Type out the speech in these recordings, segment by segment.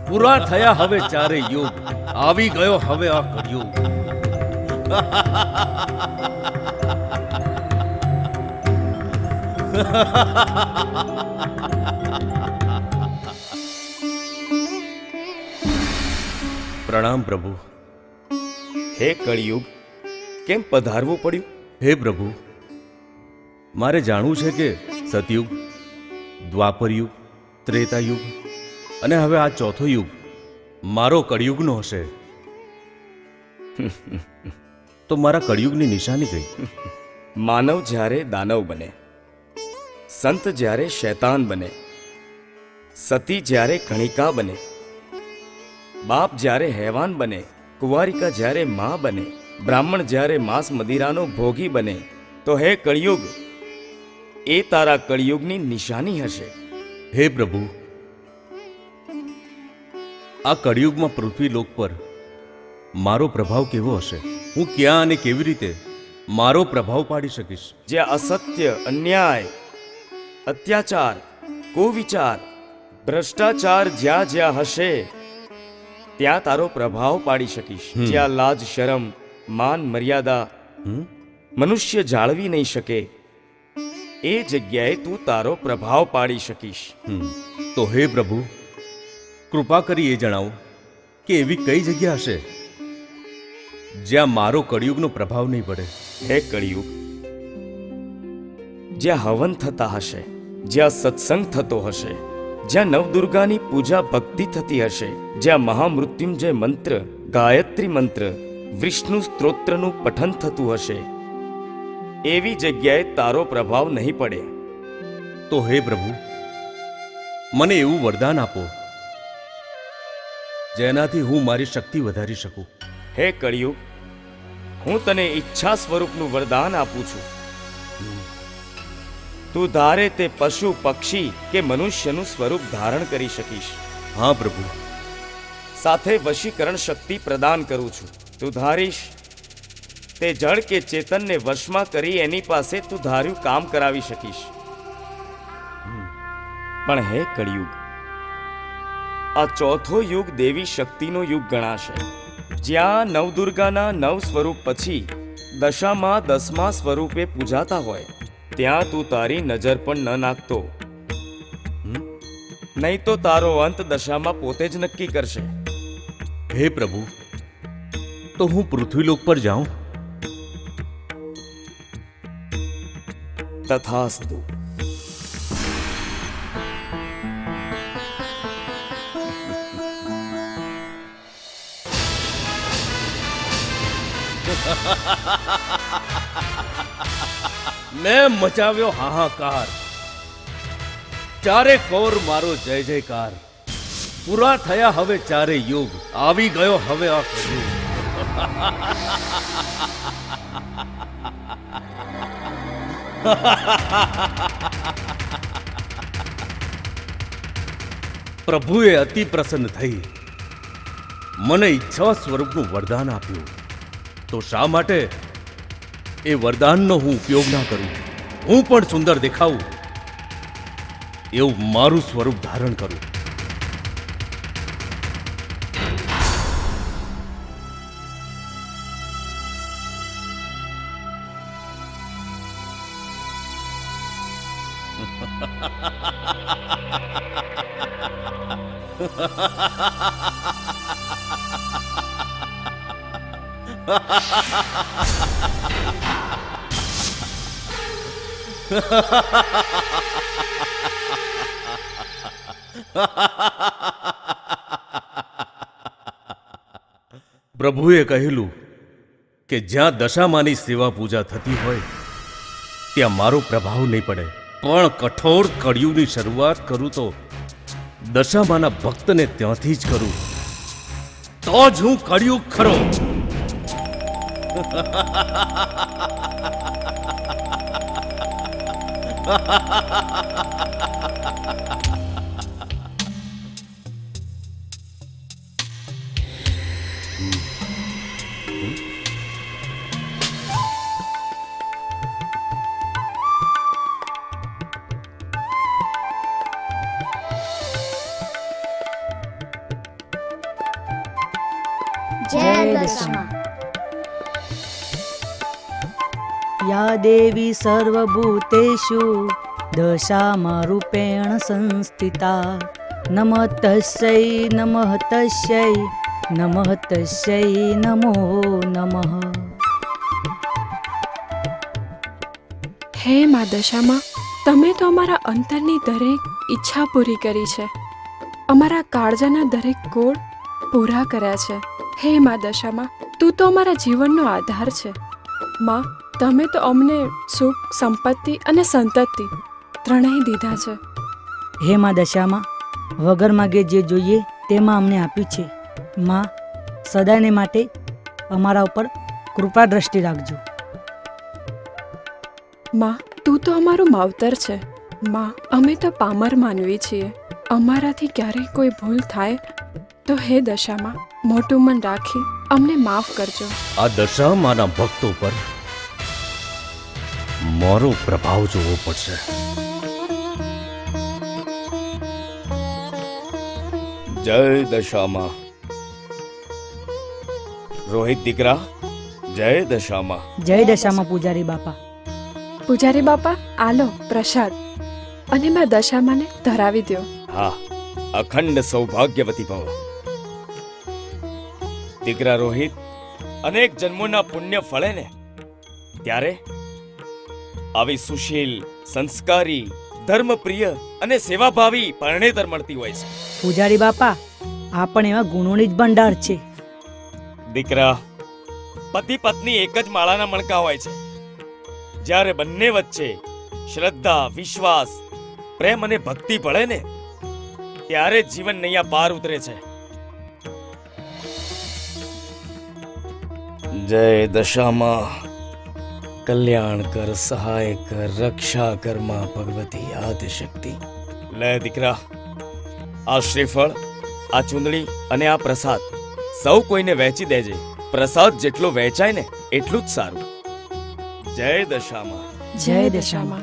પૂરા થયા હવે ચારે યુગ, આવી ગયો હવે આ કળિયુગ. પ્રણામ પ્રભુ. હે કળિયુગ, કેમ પધારવું પડ્યું? હે પ્રભુ, મારે જાણવું છે કે સતયુગ, દ્વાપર યુગ, ત્રેતા યુગ અને હવે આ ચોથો યુગ મારો કળિયુગનો હશે. તો મારા કળિયુગની નિશાની કઈ? માનવ જ્યારે દાનવ બને, સંત જ્યારે શૈતાન બને, સતી જ્યારે કણિકા બને, બાપ જ્યારે હેવાન બને, કુંવારિકા જ્યારે માં બને, બ્રાહ્મણ જ્યારે માંસ મદિરાનો ભોગી બને, તો હે કળિયુગ, એ તારા કળિયુગની નિશાની હશે. હે પ્રભુ, આ કળિયુગમાં પૃથ્વીલોક પર મારો પ્રભાવ કેવો હશે? હું ક્યાં અને કેવી રીતે મારો પ્રભાવ પાડી શકીશ? જ્યાં અસત્ય, અન્યાય, અત્યાચાર, કુવિચાર, ભ્રષ્ટાચાર જ્યાં જ્યાં હશે ત્યાં તારો પ્રભાવ પાડી શકીશ. જ્યાં લાજ, શરમ, માન, મર્યાદા મનુષ્ય જાળવી નહીં શકે, એ જગ્યાએ તું તારો પ્રભાવ પાડી શકીશ. તો હે પ્રભુ, કૃપા કરી એ જણાવો કે એવી કઈ જગ્યા હશે જ્યાં મારો કળિયુગનો પ્રભાવ નહીં પડે? હે કળિયુગ, જ્યાં હવન થતા હશે, જ્યાં સત્સંગ થતો હશે, જ્યાં નવદુર્ગાની પૂજા ભક્તિ થતી હશે, જ્યાં મહામૃત્યુંજય મંત્ર, ગાયત્રી મંત્ર, વિષ્ણુ સ્ત્રોત્રનું પઠન થતું હશે, એવી જગ્યાએ તારો પ્રભાવ નહીં પડે. તો હે પ્રભુ, મને એવું વરદાન આપો જેનાથી હું મારી શક્તિ વધારી શકું. હે કળિયુગ, હું તને ઈચ્છા સ્વરૂપનું વરદાન આપું છું. તું ધારે તે પશુ, પક્ષી કે મનુષ્યનું સ્વરૂપ ધારણ કરી શકીશ. હા પ્રભુ. સાથે વશીકરણ શક્તિ પ્રદાન કરું છું. તું ધારીશ તે જળ કે ચેતનને વશમાં કરી એની પાસે તું ધાર્યું કામ કરાવી શકીશ. પણ હે કળિયુગ, આ ચોથો યુગ દેવી શક્તિનો યુગ ગણાશે, જ્યાં નવદુર્ગાના 9 સ્વરૂપ પછી દશામાં 10મા સ્વરૂપે પૂજાતા હોય ત્યાં તું તારી નજર પણ ન નાખતો. નહીં તો તારો અંત દશામાં પોતે જ નક્કી કરશે. હે પ્રભુ, તો હું પૃથ્વીલોક પર જાઉં? તથાસ્તુ. મેં મચાવ્યો હાહાકાર, ચારે કોર મારો જય જયકાર. પૂરા થયા હવે ચારે યુગ, આવી ગયો હવે આ કળિયુગ. પ્રભુએ અતિ પ્રસન્ન થઈ મને ઈચ્છા સ્વરૂપનું વરદાન આપ્યું. તો શા માટે એ વરદાનનો હું ઉપયોગ ના કરું? હું પણ સુંદર દેખાવું એવું મારું સ્વરૂપ ધારણ કરું. પ્રભુએ કહેલું કે જ્યાં દશામાની સેવા પૂજા થતી હોય ત્યાં મારો પ્રભાવ નહીં પડે, પણ કઠોર કળિયુગની શરૂઆત કરું તો દશામાના ભક્તને ત્યાંથી જ કરું, તો જ હું કળિયુગ ખરો. જય દશામાં. યા દેવી સર્વભૂતેષુ દશામાં રૂપેણ સંસ્થિતા નમઃ તસ્यै નમઃ તસ્यै નમઃ તસ્यै નમો નમઃ. હે મા દશામાં, તમે તો અમારા અંતરની દરેક ઈચ્છા પૂરી કરી છે, અમારા કાળજાના દરેક કોળ પૂરા કર્યા છે. હે મા દશામાં, તું તો અમારા જીવનનો આધાર છે. માં, તમે તો અમને સુખ, સંપત્તિ અને સંતતિ ત્રણેય દીધા છે. હે માં દશામાં, વગર માગે જે જોઈએ તેમાં અમને આપ્યું છે. માં, સદાયને માટે અમારા ઉપર કૃપા દ્રષ્ટિ રાખજો. માં, તું તો અમારું માવતર છે. માં, અમે તો પામર માનવી છીએ, અમારાથી ક્યારેય કોઈ ભૂલ થાય તો હે દશામાં મોટું મન રાખી અમને માફ કરજો. આ દશામાના ભક્તો પર મારો પ્રભાવ જોવો પડશે. જય દશામાં. રોહિત દીકરા, જય દશામાં. જય દશામાં પૂજારી બાપા. પૂજારી બાપા, આલો પ્રસાદ અને મા દશામાને ધરાવી દો. હા, અખંડ સૌભાગ્યવતી ભવ. દીકરા રોહિત, અનેક જન્મોના પુણ્ય ફળે ને ત્યારે આવી સુશીલ, સંસ્કારી, ધર્મપ્રિય અને સેવાભાવી પરણેતર મળતી હોય છે. પૂજારી બાપા, આ પણ એવા ગુણોની જ ભંડાર છે. દીકરા, પતિ પત્ની એક જ માળાના મણકા હોય છે. જ્યારે બંને વચ્ચે શ્રદ્ધા, વિશ્વાસ, પ્રેમ અને ભક્તિ ભળે ને ત્યારે જીવન નૈયા પાર ઉતરે છે. જય દશામાં. કલ્યાણ કર, સહાય કર, રક્ષા કર માં ભગવતી આદિશક્તિ. લે દીકરા, આ શ્રીફળ, આ ચૂંદડી અને આ પ્રસાદ સૌ કોઈને વહેંચી દેજે. પ્રસાદ જેટલો વહેંચાય ને એટલું જ સારું. જય દશામાં. જય દશામાં.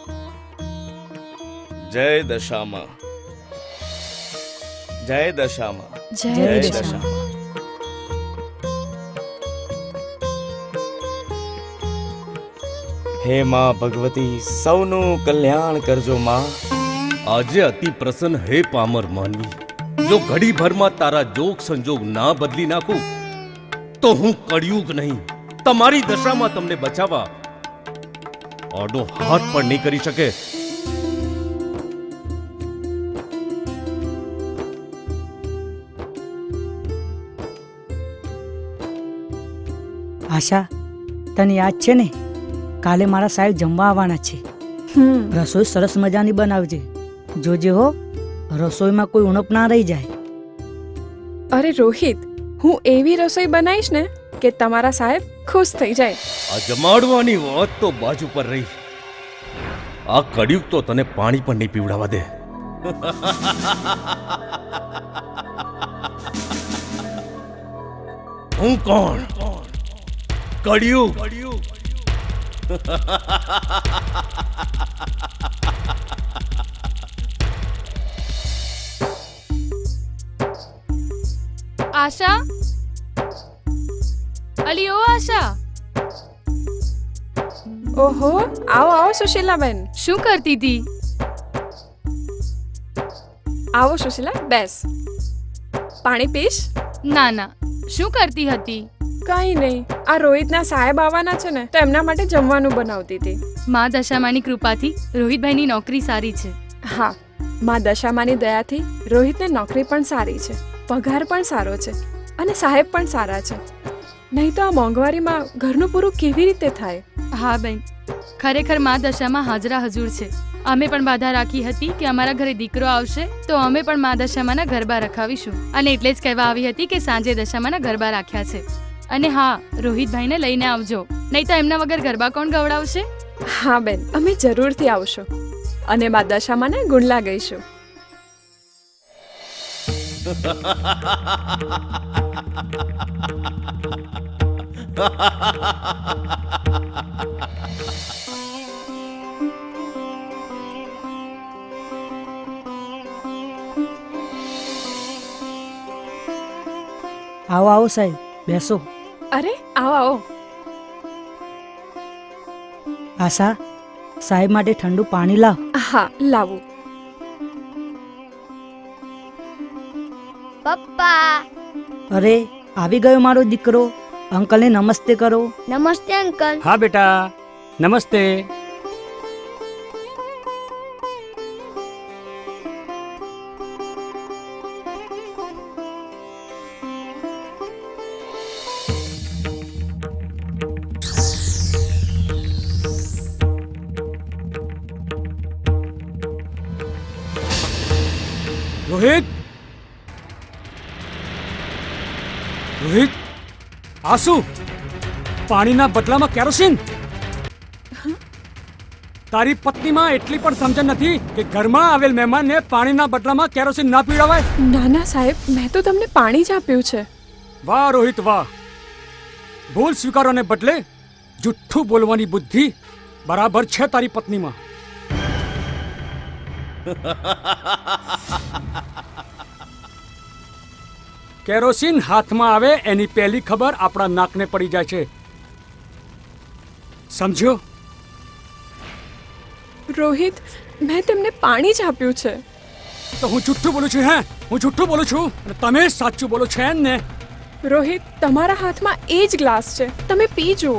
જય દશામાં. જય દશામાં. જય જય દશામાં. હે માં ભગવતી, સૌનું કલ્યાણ કરજો માં. આજે અતિ પ્રસન્ન હે પામર માનવી, જો ઘડી ભરમાં તારા જોગ સંજોગ ના બદલી નાખું તો હું કળિયુગ નહીં, તમારી દશામાં તમને બચાવવા આડો હાથ પણ નહીં કરી શકે. આશા, તને યાદ છે ને, કાલે મારા સાહેબ જમવા આવવાના છે. રસોઈ સરસ મજાની બનાવજે. જોજે હો, રસોઈમાં કોઈ ઉણપ ના રહી જાય. અરે રોહિત, હું એવી રસોઈ બનાવીશ ને કે તમારા સાહેબ ખુશ થઈ જાય. આ જમાડવાની વાત તો બાજુ પર રહી, આ કળિયુગ તો તને પાણી પણ નહીં પીવડાવવા દે. હું કોણ? કળિયુગ. આશા, અલી ઓ આશા, ઓહો, આવો આવો સુશીલાબેન. શું કરતી હતી? આવો સુશીલા, બેસ. પાણી પીશ? ના ના, શું કરતી હતી? કઈ નહીં, આ રોહિતના સાહેબ આવવાના છે ને તો એમના માટે જમવાનું બનાવતી હતી. મા દશામાની કૃપાથી રોહિતભાઈની નોકરી સારી છે. હા, મા દશામાની દયાથી રોહિતને નોકરી પણ સારી છે, પગાર પણ સારો છે અને સાહેબ પણ સારા છે. નહીં તો આ મોંઘવારીમાં ઘરનું પૂરું કેવી રીતે થાય? હા બેન, ખરેખર મા દશામાં હાજરા હજુર છે. અમે પણ બાધા રાખી હતી કે અમારા ઘરે દીકરો આવશે તો અમે પણ મા દશામાના ગરબા રખાવીશું, અને એટલે જ કહેવા આવી હતી કે સાંજે દશામાના ગરબા રાખ્યા છે. અને હા, રોહિતભાઈને લઈને આવજો, નહીં તો એમના વગર ગરબા કોણ ગવડાવશે? હા બેન, અમે જરૂરથી આવશું અને મા દશામાને ગુણલા ગઈશું. આવો આવો સાહેબ, બેસો. અરે આવો આવો. આશા, સાહેબ માટે ઠંડુ પાણી લાવ. હા લાવું. પપ્પા. અરે આવી ગયો મારો દીકરો. અંકલને નમસ્તે કરો. નમસ્તે અંકલ. હા બેટા, નમસ્તે. રોહિત, રોહિત, આ શું? પાણીના બદલામાં કેરોસીન? તારી પત્નીમાં એટલી પણ સમજણ નથી કે ઘરમાં આવેલ મહેમાનને પાણીના બદલામાં કેરોસીન ના પીવડાવાય? ના ના સાહેબ, મેં તો તમને પાણી જ આપ્યું છે. વાહ રોહિત વાહ. ભૂલ સ્વીકારવાને બદલે જુઠ્ઠું બોલવાની બુદ્ધિ બરાબર છે તારી પત્નીમાં. કેરોસીન હાથમાં આવે એની પહેલી ખબર આપણા નાકને પડી જાય છે, સમજ્યો? રોહિત, મેં તમને પાણી જ આપ્યું છે. તો હું જુઠ્ઠું બોલું છું? હે, હું જુઠ્ઠું બોલું છું અને તમે સાચું બોલો છો એમ ને? રોહિત, તમારા હાથમાં એ જ ગ્લાસ છે, તમે પી જુઓ.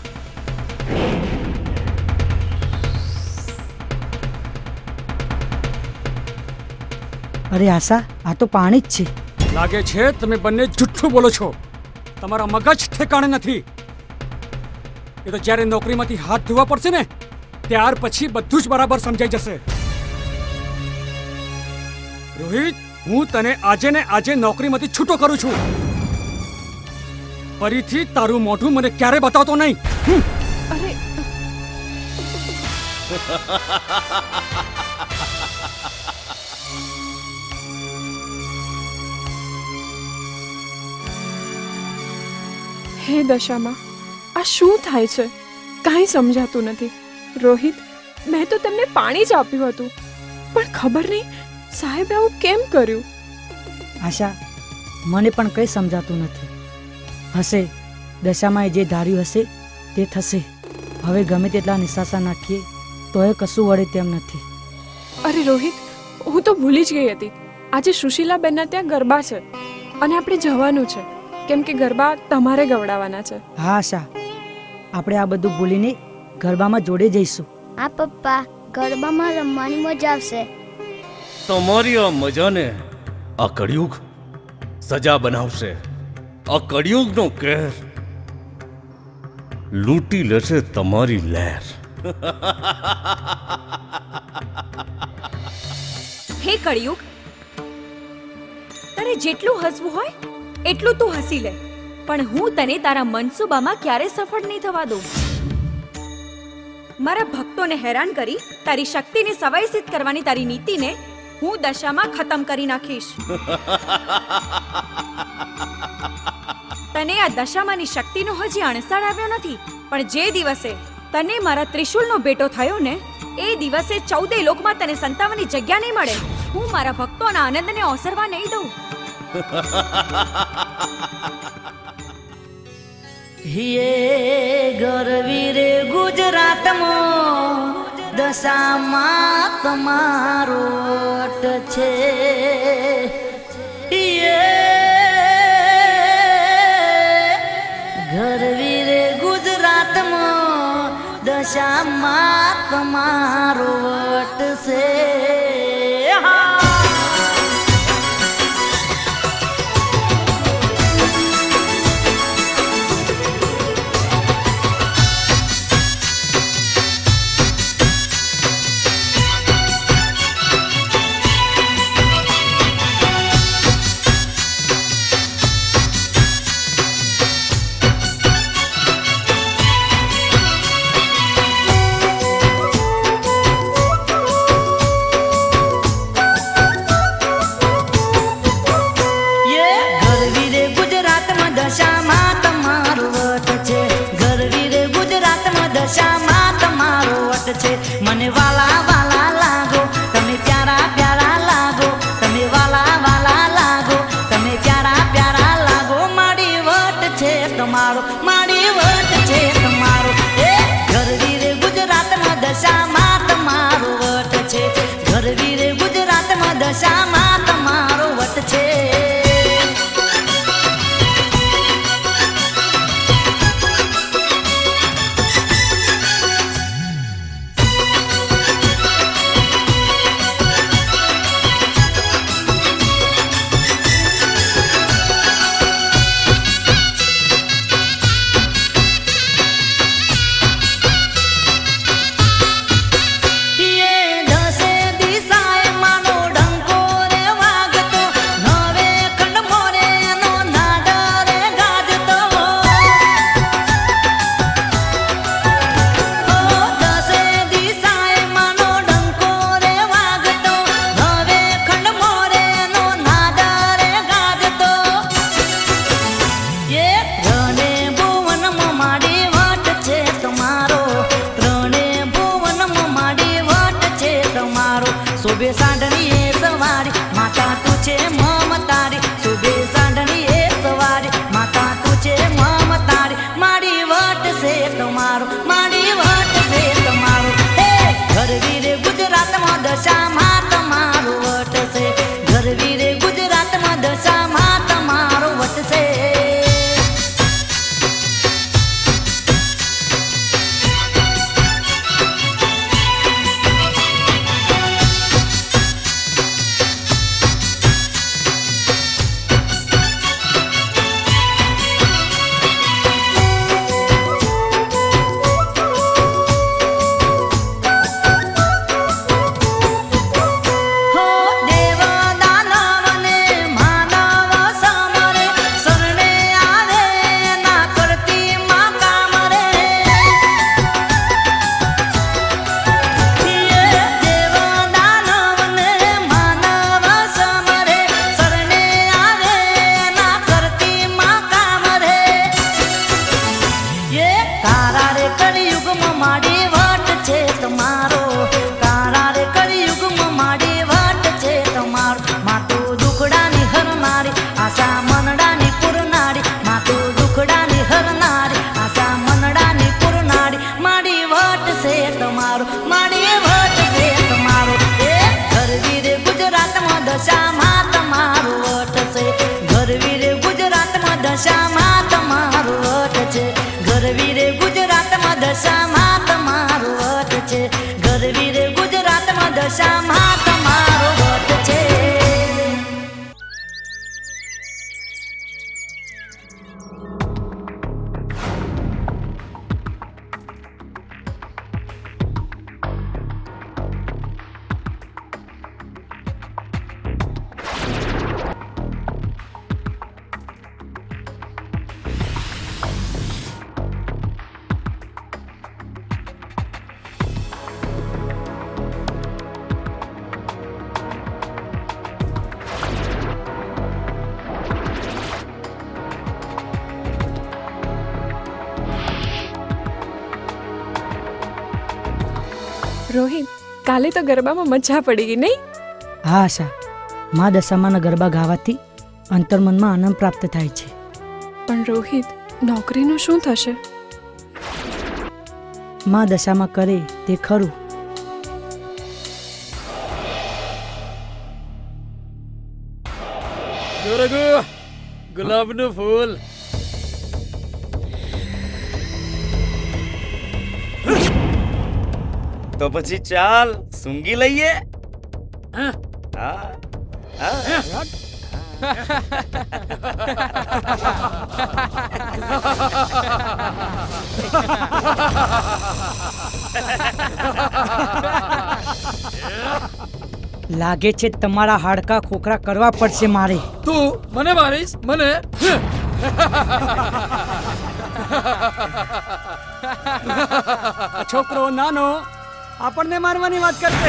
અરે આશા, આ તો પાણી જ છે. લાગે છે તમે બંને જુઠ્ઠું બોલો છો. તમારા મગજ ઠેકાણે નથી. એ તો જ્યારે નોકરીમાંથી હાથ ધોવા પડશે ને ત્યાર પછી બધું જ બરાબર સમજાઈ જશે. રોહિત, હું તને આજે ને આજે નોકરીમાંથી છૂટો કરું છું. ફરીથી તારું મોઢું મને ક્યારે બતાવતો નહીં. અરે હે દશામાં, આ શું થાય છે? કાંઈ સમજાતું નથી. રોહિત, મેં તો તમને પાણી જ આપ્યું હતું, પણ ખબર નહીં સાહેબે આવું કેમ કર્યું. આશા, મને પણ કંઈ સમજાતું નથી. હશે, દશામાં જે ધાર્યું હશે તે થશે. હવે ગમે તેટલા નિશાસા નાખીએ તો એ કશું વળે તેમ નથી. અરે રોહિત, હું તો ભૂલી જ ગઈ હતી. આજે સુશીલાબેનના ત્યાં ગરબા છે અને આપણે જવાનું છે, કેમ કે ગરબા તમારે ગવડાવવાના છે. હા આશા, આપણે આ બધું ભૂલીને ગરબામાં જોડે જઈશું. હા પપ્પા, ગરબામાં રમવાની મજા આવશે. તમારી આ મજાને આ કળિયુગ સજા બનાવશે. આ કળિયુગનો કહેર લૂંટી લેશે તમારી લહેર. હે કળિયુગ, તારે જેટલું હસવું હોય એટલું તું હસી લે, પણ હું તને તારા મનસૂબામાં ક્યારે સફળ નહીં થવા દઉં. મારા ભક્તોને હેરાન કરી તારી શક્તિને સવાઈસિત કરવાની તારી નીતિને હું દશામાં ખતમ કરી નાખીશ. તને આ દશામાંની શક્તિનો હજી અણસાર આવ્યો નથી, પણ જે દિવસે તને મારા ત્રિશુલનો બેટો થયો ને એ દિવસે 14 લોકમાં તને સંતાવવાની જગ્યા નહીં મળે. હું મારા ભક્તોના આનંદને ઓસરવા નહીં દઉં. હિયે ગરવી રે ગુજરાતમાં દશામાં તમારો વટ છે. હિયે ગરવી રે ગુજરાતમાં દશામાં તમારો વટ છે. મને વાલા વાલા લાગો, તમે પ્યારા પ્યારા લાગો, તમે વાલા વાલા લાગો, તમે પ્યારા પ્યારા લાગો, મારી વટ દશામાં તમારો વટશે. રોહિત, કાલે તો ગરબામાં મજા પડી ગઈ નહીં? હા આશા, મા દશામાના ગરબા ગાવાથી અંતર્મનમાં આનંદ પ્રાપ્ત થાય છે. પણ રોહિત, નોકરીનું શું થશે? મા દશામાં કરે તે ખરું. ગુલાબનું ફૂલ. તો પછી ચાલ સૂંઘી લઈએ. લાગે છે તમારા હાડકા ખોખરા કરવા પડશે મારે. તું મને મારીશ? મને છોકરો નાનો આપણને મારવાની વાત કરશે.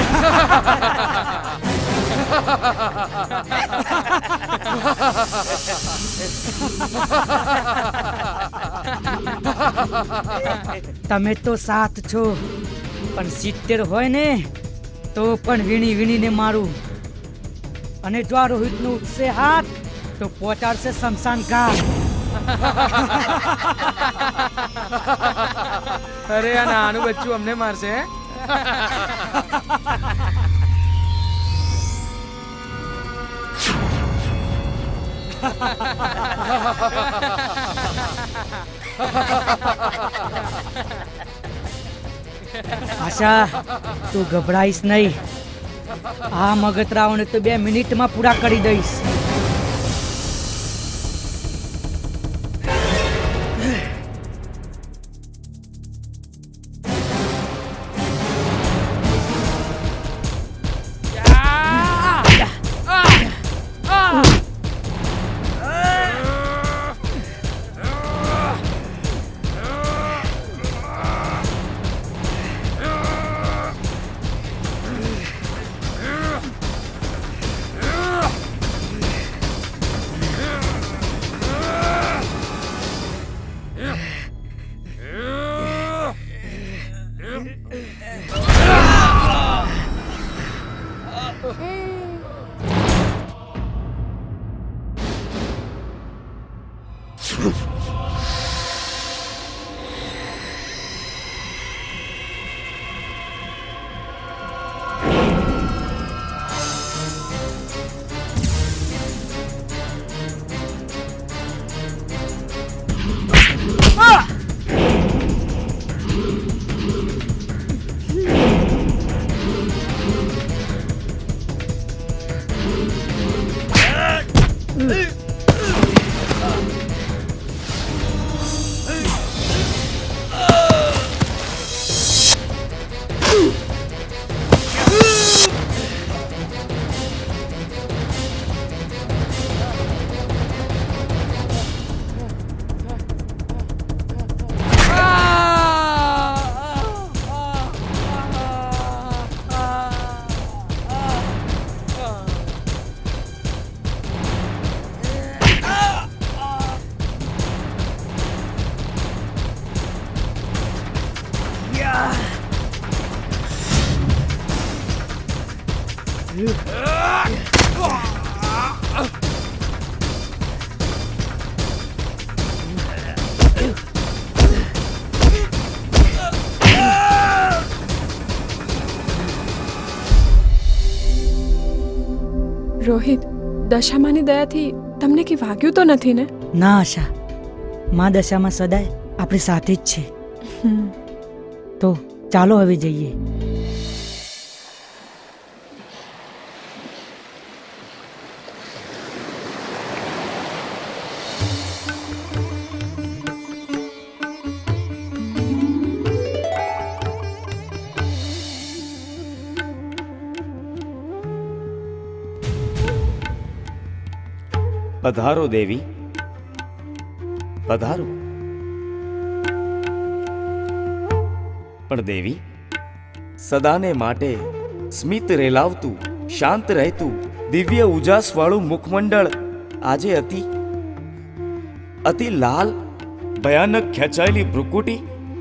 તમે તો 7 છો, પણ 70 હોય ને તો પણ વીણી વીણીને મારું. અને જો આ રોહિતનો ઉઠશે હાથ તો પહોંચાડશે શમશાન ઘાટ. અરે આ નાનું બચ્ચું અમને મારશે. આશા, તું ગભરાઈશ નહીં. આ મગતરાઓને તો 2 મિનિટમાં પૂરા કરી દઈશ. રોહિત, દશામાની દયાથી તમને કે વાગ્યું તો નથી ને? ના આશા, માં દશામાં સદાય આપણી સાથે જ છે. તો ચાલો હવે જઈએ. પધારો દેવી, પધારો. પણ દેવી, સદાને માટે સ્મિત રેલાવતું, શાંત રહેતું, દિવ્ય ઉજાસવાળું મુખમંડળ આજે અતિ લાલ, ભયાનક ખેંચાયેલી ભ્રુકુટી,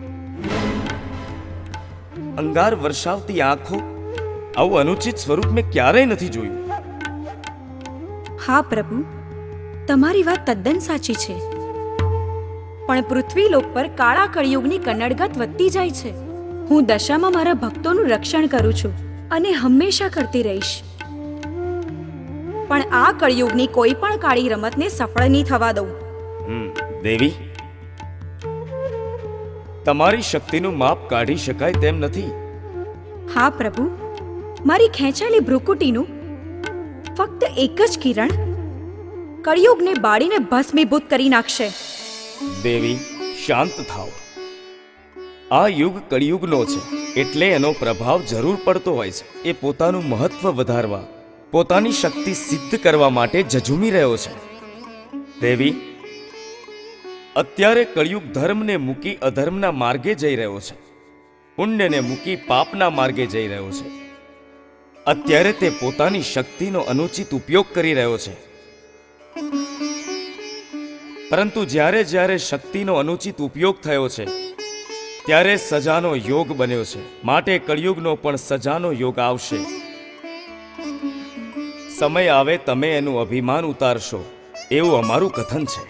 અંગાર વર્ષાવતી આંખો, આવું અનુચિત સ્વરૂપ મેં ક્યારેય નથી જોયું. હા પ્રભુ, તમારી વાત તદ્દન સાચી છે. પણ પૃથ્વીલોક પર કાળા કળિયુગની કનડગત વધતી જાય છે. હું દશામાં મારા ભક્તોનું રક્ષણ કરું છું અને હંમેશા કરતી રહીશ. પણ આ કળિયુગની કોઈ પણ કાળી રમતને સફળ નહીં થવા દઉં. દેવી, તમારી શક્તિનું માપ કાઢી શકાય તેમ નથી. હા પ્રભુ, મારી ખેંચાયેલી ભ્રુકુટીનું ફક્ત એક જ કિરણ કળિયુગને બાળીને ભસ્મીભૂત કરી નાખશે. દેવી, શાંત થાઓ. આ યુગ કળિયુગનો છે, એટલે એનો પ્રભાવ જરૂર પડતો હોય છે. એ પોતાનું મહત્વ વધારવા, પોતાની શક્તિ સિદ્ધ કરવા માટે ઝઝૂમી રહ્યો છે. દેવી, અત્યારે કળિયુગ ધર્મને મૂકી અધર્મના માર્ગે જઈ રહ્યો છે, પુણ્યને મૂકી પાપના માર્ગે જઈ રહ્યો છે. અત્યારે તે પોતાની શક્તિનો અનુચિત ઉપયોગ કરી રહ્યો છે. પરંતુ જ્યારે જ્યારે શક્તિનો અનુચિત ઉપયોગ થયો છે, ત્યારે સજાનો યોગ બન્યો છે. માટે કળિયુગનો પણ સજાનો યોગ આવશે. સમય આવે તમે એનું અભિમાન ઉતારશો, એવું અમારું કથન છે.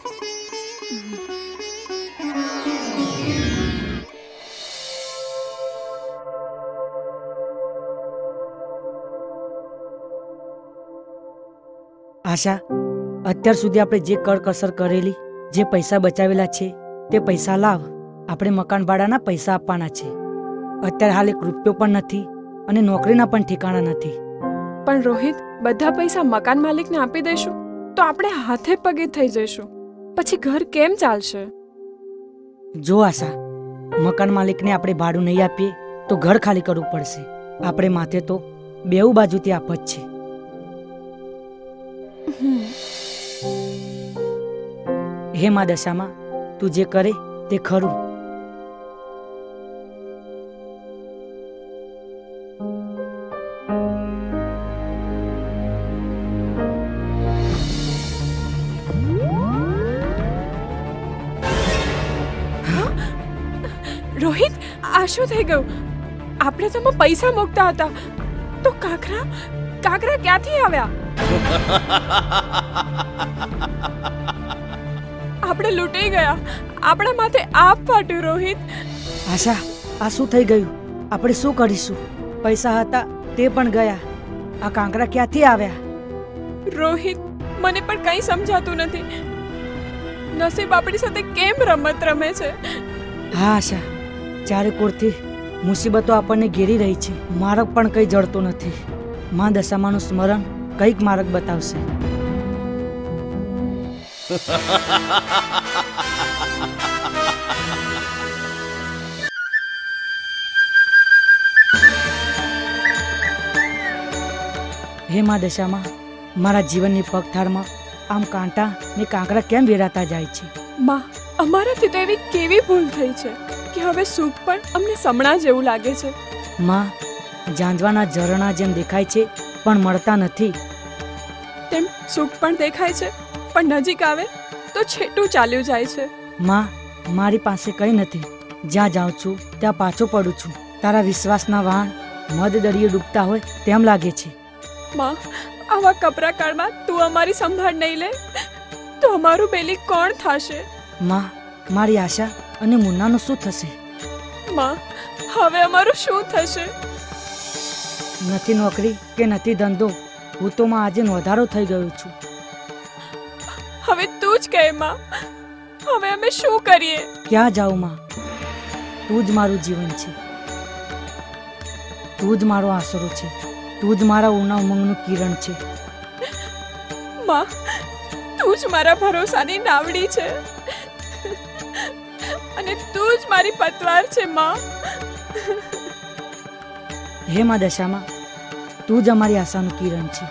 આશા, અત્યાર સુધી આપણે જે કરકસર કરેલી, જે પૈસા બચાવેલા છે તે પૈસા લાવ. આપણે મકાન ભાડાના પૈસા આપવાના છે. અત્યારે હાલ 1 રૂપિયો પણ નથી અને નોકરીના પણ ઠેકાણા નથી. પણ રોહિત, બધા પૈસા મકાન માલિકને આપી દઈશું તો આપણે હાથે પગે થઈ જઈશું. પછી ઘર કેમ ચાલશે? જો આશા, મકાન માલિકને આપણે ભાડું નહીં આપીએ તો ઘર ખાલી કરવું પડશે. આપણે માથે તો બેઉ બાજુથી આફત છે. હે મા દશામાં, તું જે કરે તે ખરું. રોહિત, આ શું થઈ ગયું? આપણે તો પૈસા મૂકતા હતા, તો કાકરા ક્યાંથી આવ્યા? આપણે લૂંટાઈ ગયા. આપણા માથે આપ ફાટ્યું. રોહિત, આશા, આ શું થઈ ગયું? આપણે શું કરીશું? પૈસા હતા તે પણ ગયા. આ કાંકરા ક્યાંથી આવ્યા? રોહિત, મને પણ કંઈ સમજાતું નથી. નસીબ આપણી સાથે કેમ રમત રમે છે? હા આશા, ચારે કોરથી મુસીબતો આપણને ઘેરી રહી છે. માર્ગ પણ કંઈ જડતો નથી. માં દશામાનું સ્મરણ કંઈક માર્ગ બતાવશે. હે મા દશામાં, મારા જીવનની પગથારમાં આમ કાંટા ને કાંકરા કેમ વેરાતા જાય છે? માં, અમારાથી તો એવી કેવી ભૂલ થઈ છે કે હવે સુખ પણ અમને સમણા જેવું લાગે છે. માં, ઝાંઝવાના ઝરણા જેમ દેખાય છે પણ મળતા નથી. તેમ સુખ પણ દેખાય છે પણ નજીક આવે તો છેટું ચાલ્યું જાય છે. માં, મારી પાસે કંઈ નથી. જ્યાં જાઉં છું ત્યાં પાછો પડું છું. તારા વિશ્વાસના વહાણ મધ દરિયે ડૂબતા હોય તેમ લાગે છે. માં, આવા કપરા કાળમાં તું અમારી સંભાળ નહીં લે તો અમારું બેલી કોણ થશે? માં, મારી આશા અને મુન્નાનું શું થશે? માં, હવે અમારું શું થશે? નથી નોકરી કે નથી ધંધો, હું તો માં આજે નોંધારો થઈ ગયો છું. હવે તું જ કહે માં, હવે અમે શું કરીએ? ક્યાં જાઉં માં? તું જ મારું જીવન છે, તું જ મારો આશરો છે, તું જ મારા ઉના ઉમંગનું કિરણ છે. માં, તું જ મારા ભરોસાની નાવડી છે અને તું જ મારી પતવાર છે. માં, હે મા દશામાં, તું જ અમારી આશાનું કિરણ છે.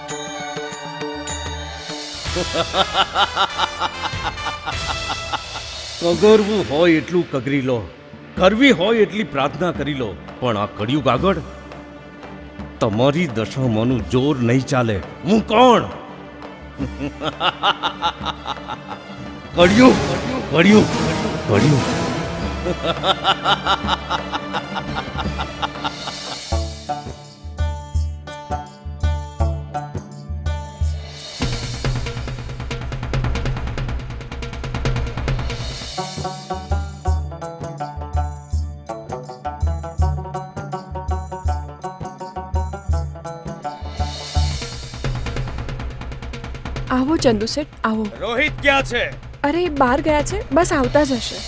કગરવું હોય એટલું કગરી લો, કરવી હોય એટલી પ્રાર્થના કરી લો, પણ આ કળિયુગ આગળ તમારી દશામાંનું જોર નહીં ચાલે. હું કોણ? કળિયુગ, કળિયુગ, કળિયુગ. આવો ચંદુ શેઠ, આવો. રોહિત ક્યાં છે? અરે બહાર ગયા છે, બસ આવતા જ હશે.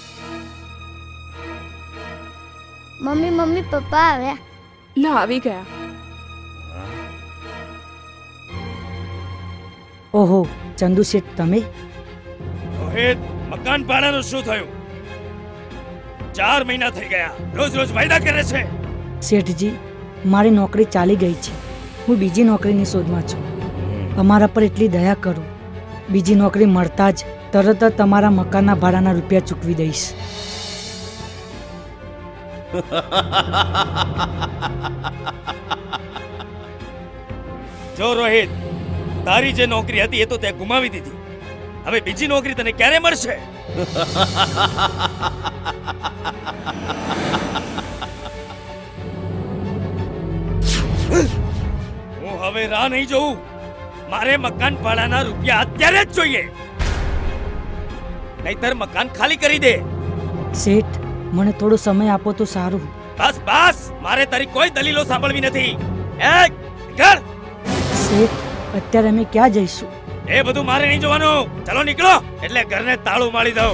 મમ્મી મમ્મી પપ્પા આવ્યા. લો, આવી ગયા. ઓહો ચંદુ શેઠ, તમે? રોહિત, મકાન ભાડાનું શું થયું? 4 મહિના થઈ ગયા, રોજ રોજ વાયદા કરે છે. શેઠજી, મારી નોકરી ચાલી ગઈ છે. હું બીજી નોકરીની શોધમાં છું. અમારા પર એટલી દયા કરો, બીજી નોકરી મળતા જ તરત જ તમારા મકાનના ભાડાના રૂપિયા ચૂકવી દઈશ. જો રોહિત, તારી જે નોકરી હતી એ તો તે ગુમાવી દીધી. હવે બીજી નોકરી તને ક્યારે મળશે? હું હવે રાહ નહીં જોઉં. મારે મકાન ભાડાના રૂપિયા અત્યારે જ જોઈએ, નહીતર મકાન ખાલી કરી દે. શેઠ, મને થોડો સમય આપો તો સારું. બસ બસ, મારે તારી કોઈ દલીલો સાંભળવી નથી. ઘર શેઠ, અત્યારે અમે ક્યાં જઈશું? એ બધું મારે નહીં જોવાનું. ચલો નીકળો, એટલે ઘરને તાળું મારી દઉં.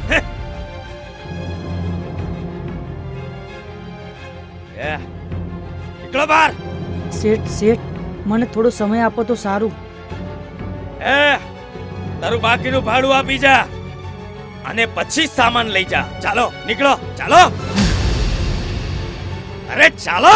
નીકળો બહાર. શેઠ, મને થોડો સમય આપો તો સારું. તારું બાકીનું ભાડું આપી જા અને પછી સામાન લઈ જા. ચાલો નીકળો, ચાલો. અરે ચાલો.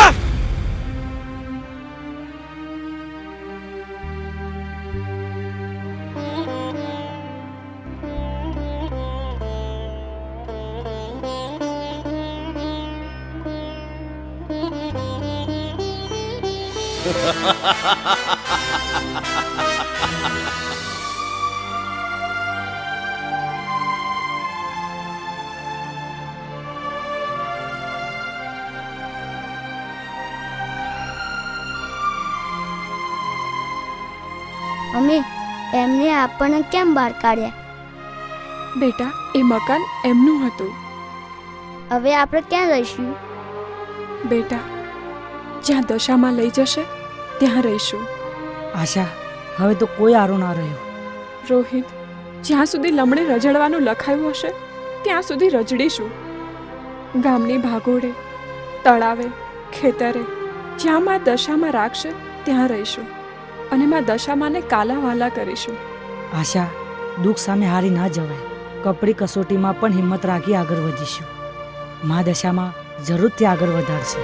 મમ્મી, એમને આપણને કેમ બહાર કાઢ્યા? બેટા, એ મકાન એમનું હતું. હવે આપણે ક્યાં રહીશું? બેટા, જ્યાં દશામાં લઈ જશે ત્યાં રહીશું. આશા, હવે તો કોઈ આરો ના રહ્યો. રોહિત, જ્યાં સુધી લમણે રજડવાનું લખાયું હશે ત્યાં સુધી રજડીશું. ગામની ભાગોળે, તળાવે, ખેતરે, જ્યાં માં દશામાં રાખશે ત્યાં રહીશું અને માં દશામાને કાલા વાલા કરીશું. આશા, દુઃખ સામે હારી ના જવાય. કપડી કસોટીમાં પણ હિંમત રાખી આગળ વધીશું. મા દશામાં જરૂરથી આગળ વધારશે.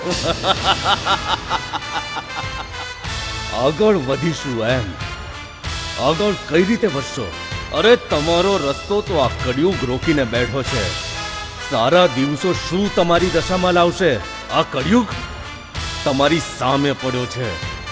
આગળ વધીશું એમ? આગળ કઈ રીતે વધશો? અરે તમારો રસ્તો તો આ કળિયુગ રોકીને બેઠો છે. સારા દિવસો શું તમારી દશામાં લાવશે? આ કળિયુગ તમારી સામે પડ્યો છે.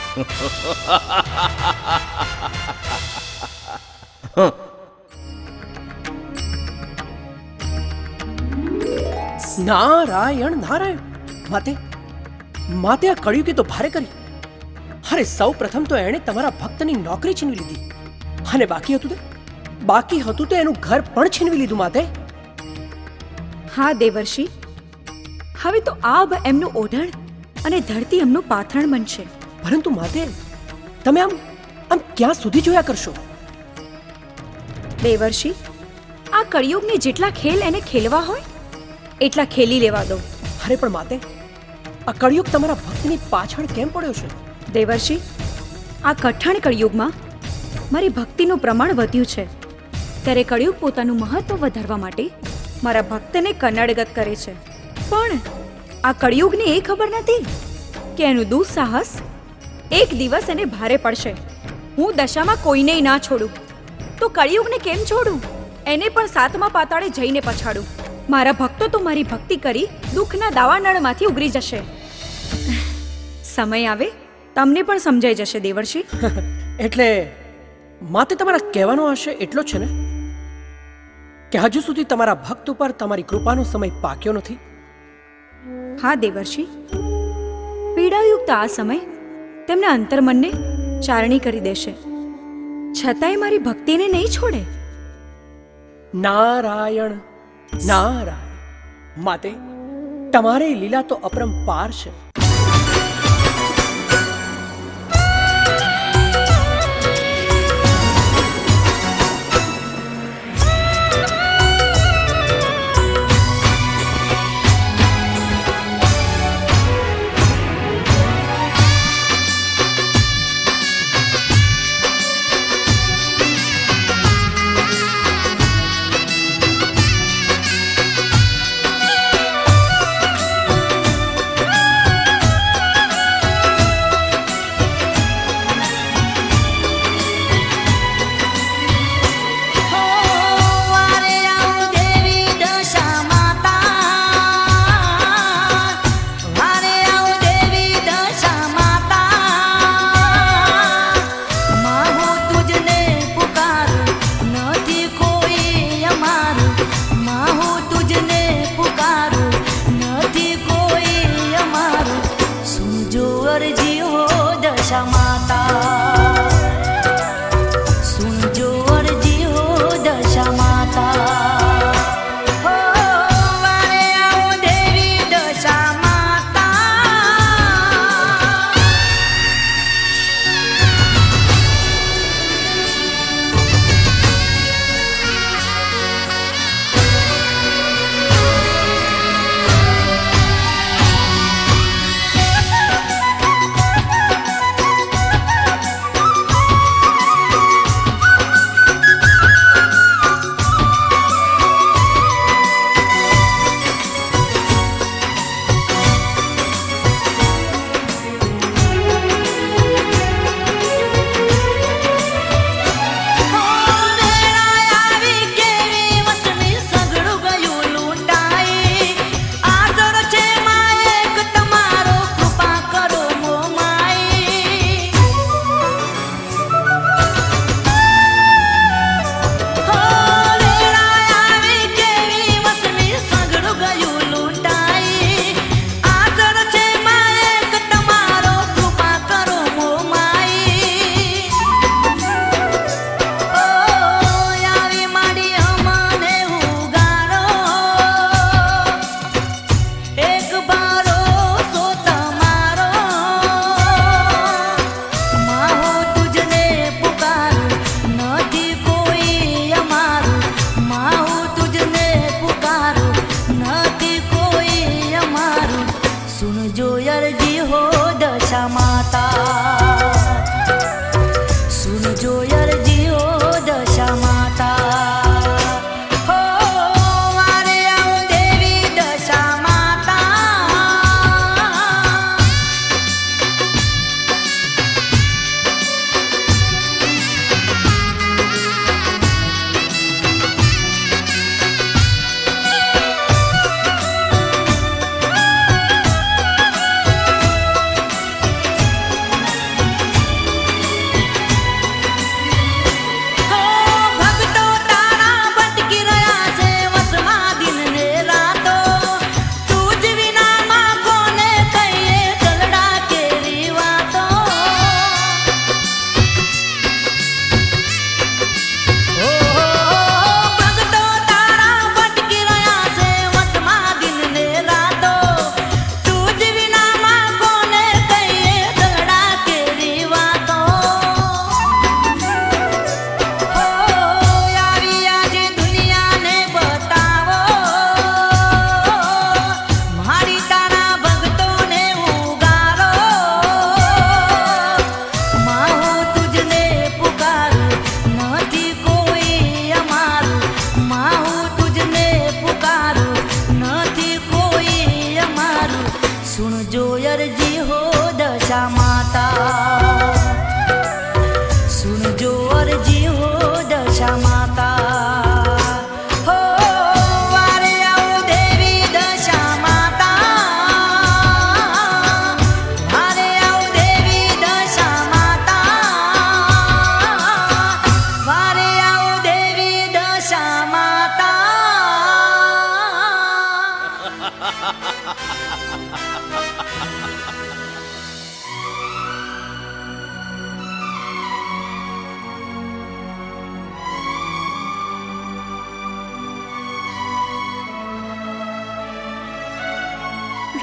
નારાયણ નારાયણ. માતે માતે આ કળિયુગે તો ભારે કરી. અરે સૌ પ્રથમ તો એણે તમારા ભક્તની નોકરી છીનવી લીધી, અને બાકી હતું તો એનું ઘર પણ છીનવી લીધું. માતે હા દેવર્ષિ, હવે તો આબ એમનું ઓઢણ અને ધરતી એમનું પાથરણ બનશે. પરંતુ માતે તમે આમ ક્યાં સુધી જોયા કરશો? દેવર્ષિ, આ કળિયુગને જેટલા ખેલ એને ખેલવા હોય એટલા ખેલી લેવા દો. અરે પણ માતે, આ કળિયુગ તમારા ભક્તની પાછળ કેમ પડ્યો છે? દેવર્ષિ, આ કઠણ કળિયુગમાં મારી ભક્તિનું પ્રમાણ વધ્યું છે, ત્યારે કળિયુગ પોતાનું મહત્વ વધારવા માટે મારા ભક્તને કનડગત કરે છે. પણ આ કળિયુગને એ ખબર નથી કે એનું દુઃસાહસ એક દિવસ એને ભારે પડશે. હું દશામાં કોઈને ના છોડું તો કળિયુગને કેમ છોડું? એને પણ સાતમા પાતાળે જઈને પછાડું. મારા ભક્તો તો મારી ભક્તિ કરી દુઃખના દાવાનળમાંથી ઉગરી જશે. સમય આવે તમને પણ સમજાઈ જશે દેવર્ષિ. એટલે માતે તમારા કહેવાનો આશય એટલો જ છે ને કે હજુ સુધી તમારા ભક્ત ઉપર તમારી કૃપાનો સમય પાક્યો નથી? હા દેવર્ષિ, પીડાયુક્ત આ સમય તેમના અંતર્મનને ચારણી કરી દેશે, છતાંય મારી ભક્તિને નહીં છોડે. નારાયણ નારાયણ. માતે તમારી લીલા તો અપરંપાર છે.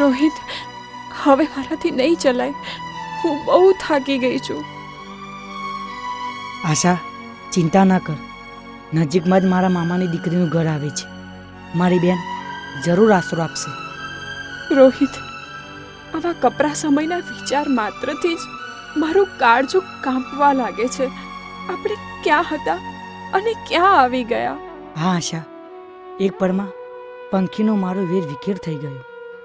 રોહિત, હવે મારાથી નહીં ચલાય. હું બહુ થાકી ગઈ છું. આશા, ચિંતા ના કર. નજીકમાં જ મારા મામાની દીકરીનું ઘર આવે છે. મારી બેન જરૂર આશરો આપશે. રોહિત, આવા કપરા સમયના વિચાર માત્રથી જ મારું કાળજું કાંપવા લાગે છે. આપણે ક્યાં હતા અને ક્યાં આવી ગયા? હા આશા, એક પળમાં પંખીનો મારો વેર વિખેર થઈ ગયો.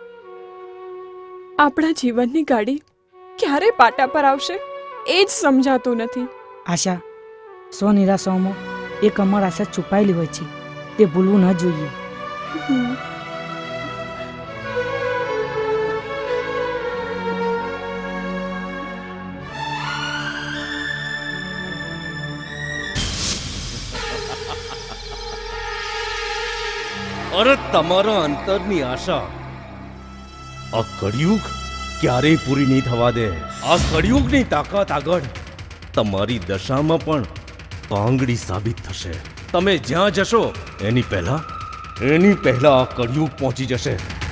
આપણા જીવનની ગાડી ક્યારે પાટા પર આવશે એ જ સમજાતું નથી. આશા, નિરાશાઓમાં એક અમર આશા છુપાયેલી હોય છે. તે ભૂલવું ન જોઈએ. અરે તમારા અંતરની આશા આ કળિયુગ ક્યારેય પૂરી નહીં થવા દે. આ કળિયુગની તાકાત આગળ તમારી દશામાં પણ પાંગડી સાબિત થશે. તમે જ્યાં જશો એની પહેલા આ કળિયુગ પહોંચી જશે.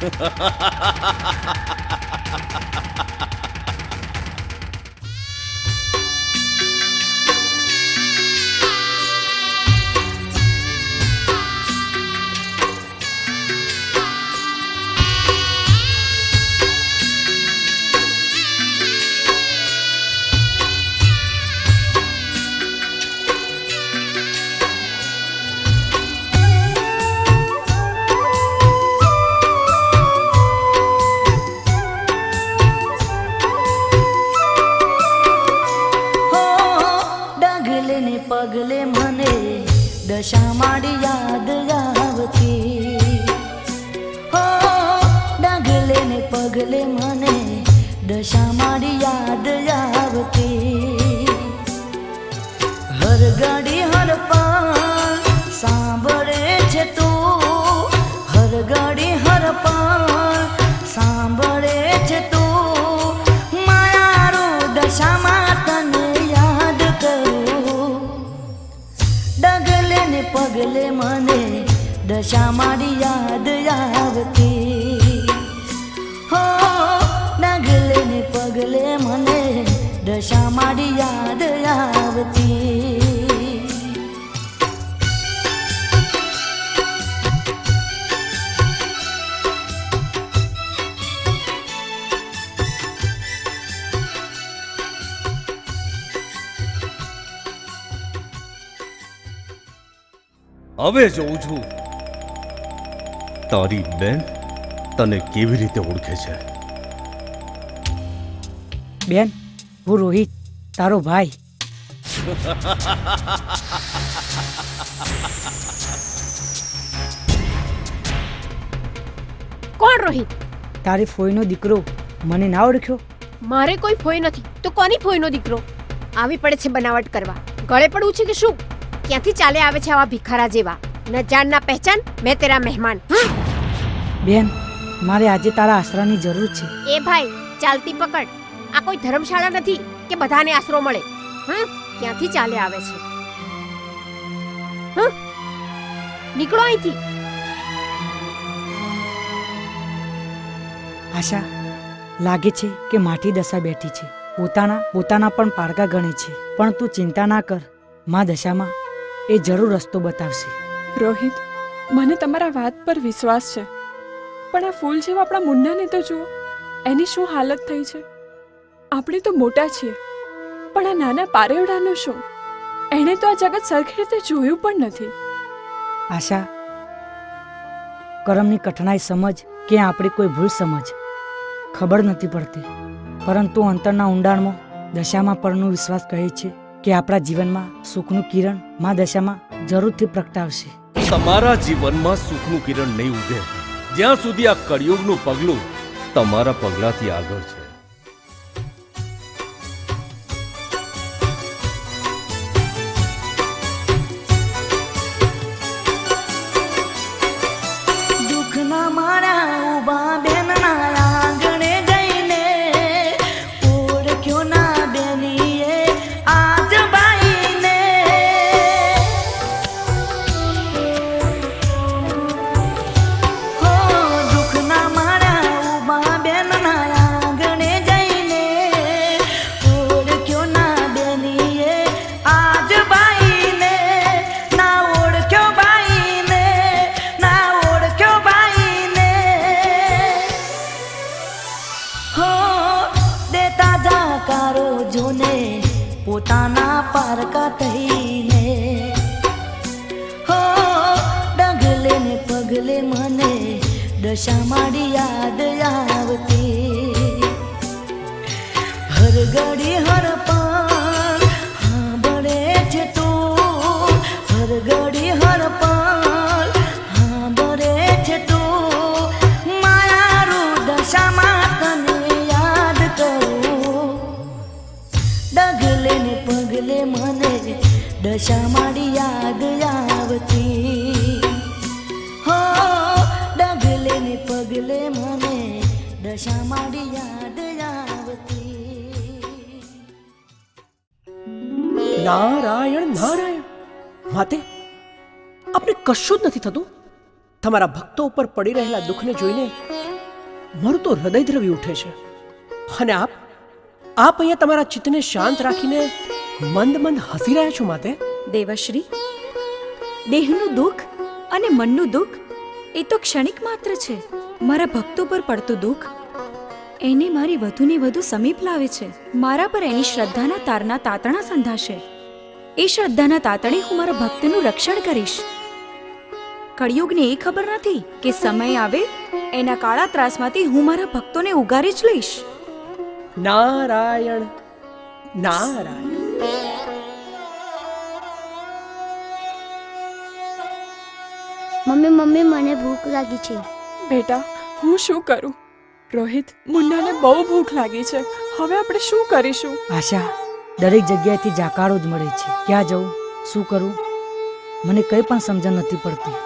પગલે મને દશા માડી યાદ આવતી. હો ડગલે ને પગલે મને દશા માડી યાદ આવતી. હર ઘડી હર પાન સાંભળે છે તું. હર ઘડી હર પાન સાંભળે છે તું. માયારું દશામાં તને યાદ કરું. ડગલે ને પગલે મને દશા મારી યાદ આવતી. હો ડગલે ને પગલે મને દશા મારી યાદ આવતી. હવે જોઉં છું તારી બેન તને કેવી રીતે ઓળખે છે. બેન, હું રોહિત, તારો ભાઈ. કોણ રોહિત? તારી ફોઈનો દીકરો. મને ના ઓળખ્યો? મારે કોઈ ફોઈ નથી તો કોની ફોઈનો દીકરો? આવી પડે છે બનાવટ કરવા. ગળે પડવું છે કે શું? ક્યાંથી ચાલે આવે છે આવા ભિખારા જેવા? ન જાન ના પહેચાન, મેં તેરા મહેમાન. બેન, મારે આજે તારા આશરાની જરૂર છે. એ ભાઈ, ચાલતી પકડ. આ કોઈ ધર્મશાળા નથી કે બધાને આશરો મળે. ક્યાંથી ચાલે આવે છે? નીકળો અહીંથી. આશા, લાગે છે કે માઠી દશા બેઠી છે. પોતાના પણ પારકા ગણે છે. પણ તું ચિંતા ના કર, મા દશામાં એ જરૂર રસ્તો બતાવશે. રોહિત, મને તમારા વાત પર વિશ્વાસ છે, પણ આ ફૂલ જેવા આપણા મુન્નાને તો જુઓ. એની શું હાલત થઈ છે. આપણે તો મોટા છીએ, પણ આ નાના પારેવડાનું શું? એણે તો આ જગત સરખી રીતે જોયું પણ નથી. આશા, કરમની કઠણાઈ સમજ કે આપણી કોઈ ભૂલ સમજ ખબર નથી પડતી, પરંતુ અંતરના ઊંડાણમાં દશામાં પરનો વિશ્વાસ કહે છે કે આપણા જીવનમાં સુખનું કિરણ મા દશામાં જરૂરથી પ્રગટાવશે. તમારા જીવનમાં સુખનું કિરણ નહીં ઉગે જ્યાં સુધી આ કળિયુગનું પગલું તમારા પગલાથી આગળ છે. દુઃખના મારા ઉભા બેનના આંગણે જઈને ઓળખ્યો ના બેનીએ આજ બાઈને. હો દુઃખના મારા ઉભા દશા મારી યાદ આવતી હર ઘડી હર પાલ સાંભળે છે તું હર ઘડી હર પાલ સાંભળે છે તું માયારું દશામાં તને યાદ કરું ડગલે ને પગલે મને દશા મારી યાદ આવતી હો ડગલે ને પગલે મને દશા મારી યાદ આવતી નારાયણ નારાયણ માતે આપને કશું જ નથી થતું? તમારા ભક્તો ઉપર પડી રહેલા દુઃખને જોઈને મારું તો હૃદય દ્રવી ઉઠે છે. અને આપ અહીંયા તમારા ચિત્તને શાંત રાખીને મંદ મંદ હસી રહ્યા છો માતે. દેવશ્રી, દેહનું દુઃખ અને મનનું દુઃખ એ તો ક્ષણિક માત્ર છે. મારા ભક્તો પર પડતું દુઃખ એને મારી વધુને વધુ સમીપ લાવે છે. મારા પર એની શ્રદ્ધાના તારના તાતણા સંધાશે. એ શ્રદ્ધાના તાતણે હું મારા ભક્તનું રક્ષણ કરીશ. કળિયુગને એ ખબર નથી કે સમય આવે એના કાળા ત્રાસમાંથી હું મારા ભક્તોને ઉગારી જ લઈશ. નારાયણ નારાયણ. મમ્મી મને ભૂખ લાગી છે. બેટા હું શું કરું? રોહિત, મુન્નાને બહુ ભૂખ લાગી છે. હવે આપણે શું કરીશું? આશા, દરેક જગ્યાએથી જાકારો જ મળે છે. ક્યાં જવું, શું કરું, મને કંઈ પણ સમજણ નથી પડતી.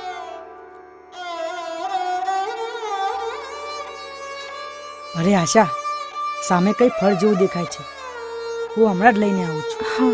અરે આશા, સામે કઈ ફળ જેવું દેખાય છે. હું હમણાં જ લઈને આવું છું. હા.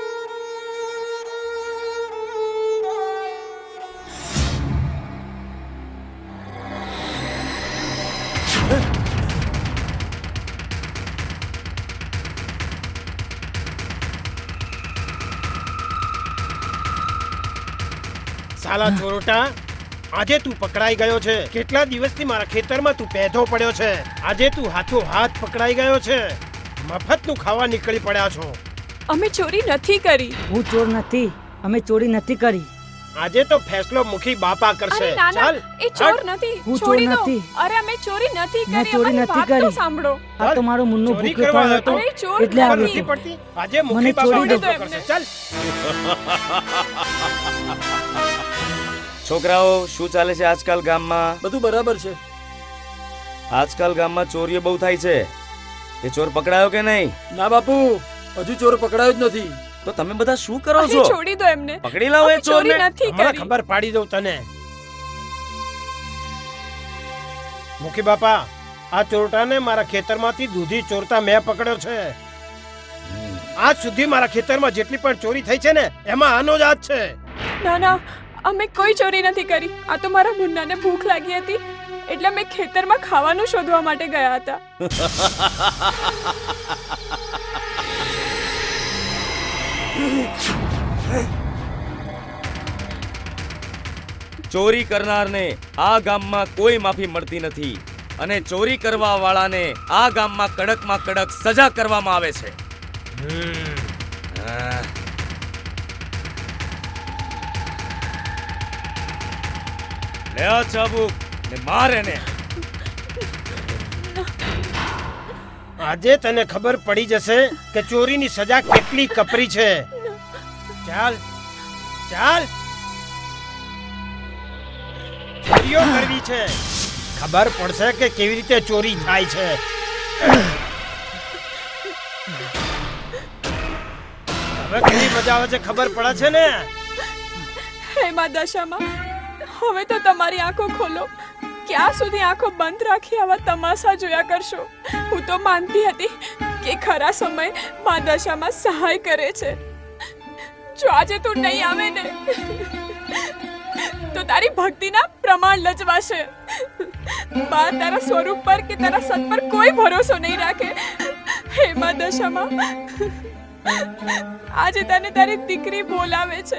સાલા ચોરોટા, આજે તું પકડાઈ ગયો છે. કેટલા દિવસથી મારા ખેતરમાં તું પેધો પડ્યો છે. આજે તું હાથો હાથ પકડાઈ ગયો છે. મફતનું ખાવા નીકળી પડ્યા છો. અમે ચોરી નથી કરી. હું ચોર નથી, અમે ચોરી નથી કરી. આજે તો ફેસલો મુખી બાપા કરશે. ચાલ, એ ચોર નથી. હું ચોર નથી. અરે અમે ચોરી નથી કરી. મેં ચોરી નથી કરી. સાંભળો, આ તો મારો મુન્નો ભૂખ્યો થયો હતો એટલે આવ્યો હતો. આજે મુખી બાપા કરશે. ચાલ. છોકરાઓ, શું ચાલે છે આજકાલ ગામમાં? બધું બરાબર છે. આજકાલ ગામમાં ચોરીઓ બહુ થાય છે. એ ચોર પકડાયો કે નહીં? ના બાપુ, હજુ ચોર પકડાયો જ નથી. તો તમે બધા શું કરો છો? છોડી દો એમને. પકડી લાવો એ ચોરને. હમણાં ખબર પાડી દઉં તને. મુખી બાપા, આ ચોરટાને મારા ખેતરમાંથી દૂધી ચોરતા મેં પકડ્યો છે. આજ સુધી મારા ખેતરમાં જેટલી પણ ચોરી થઈ છે ને, એમાં આનો જ હાથ છે. ના ના, અમે કોઈ ચોરી નથી કરી. આ તો મારા મુન્નાને ભૂખ લાગી હતી એટલે અમે ખેતરમાં ખાવાનું શોધવા માટે ગયા હતા. ચોરી કરનારને આ ગામમાં કોઈ માફી મળતી નથી અને ચોરી કરવા વાળાને આ ગામમાં કડકમાં કડક સજા કરવામાં આવે છે. લે આ ચાબુક ને માર એને. આજે તને ખબર પડી જશે કે ચોરીની સજા કેટલી કપરી છે. ચાલ ચાલ, ચોરીઓ કરવી છે. ખબર પડશે કે કેવી રીતે ચોરી થાય છે. હવે કેવી મજા આવે છે ખબર પડે છે ને? હે મા દશામાં, હવે તો તમારી આંખો ખોલો. ક્યાં સુધી આંખો બંધ રાખી આવા તમાશા જોયા કરશો? હું તો માનતી હતી કે ખરા સમય મા દશામાં સહાય કરે છે. જો આજે તું નહીં આવે ને તો તારી ભક્તિના પ્રમાણ લજવાશે. બા તારા સ્વરૂપ પર કે તારા સત પર કોઈ ભરોસો નહીં રાખે. હે મા દશામાં, આજે તને તારી દીકરી બોલાવે છે.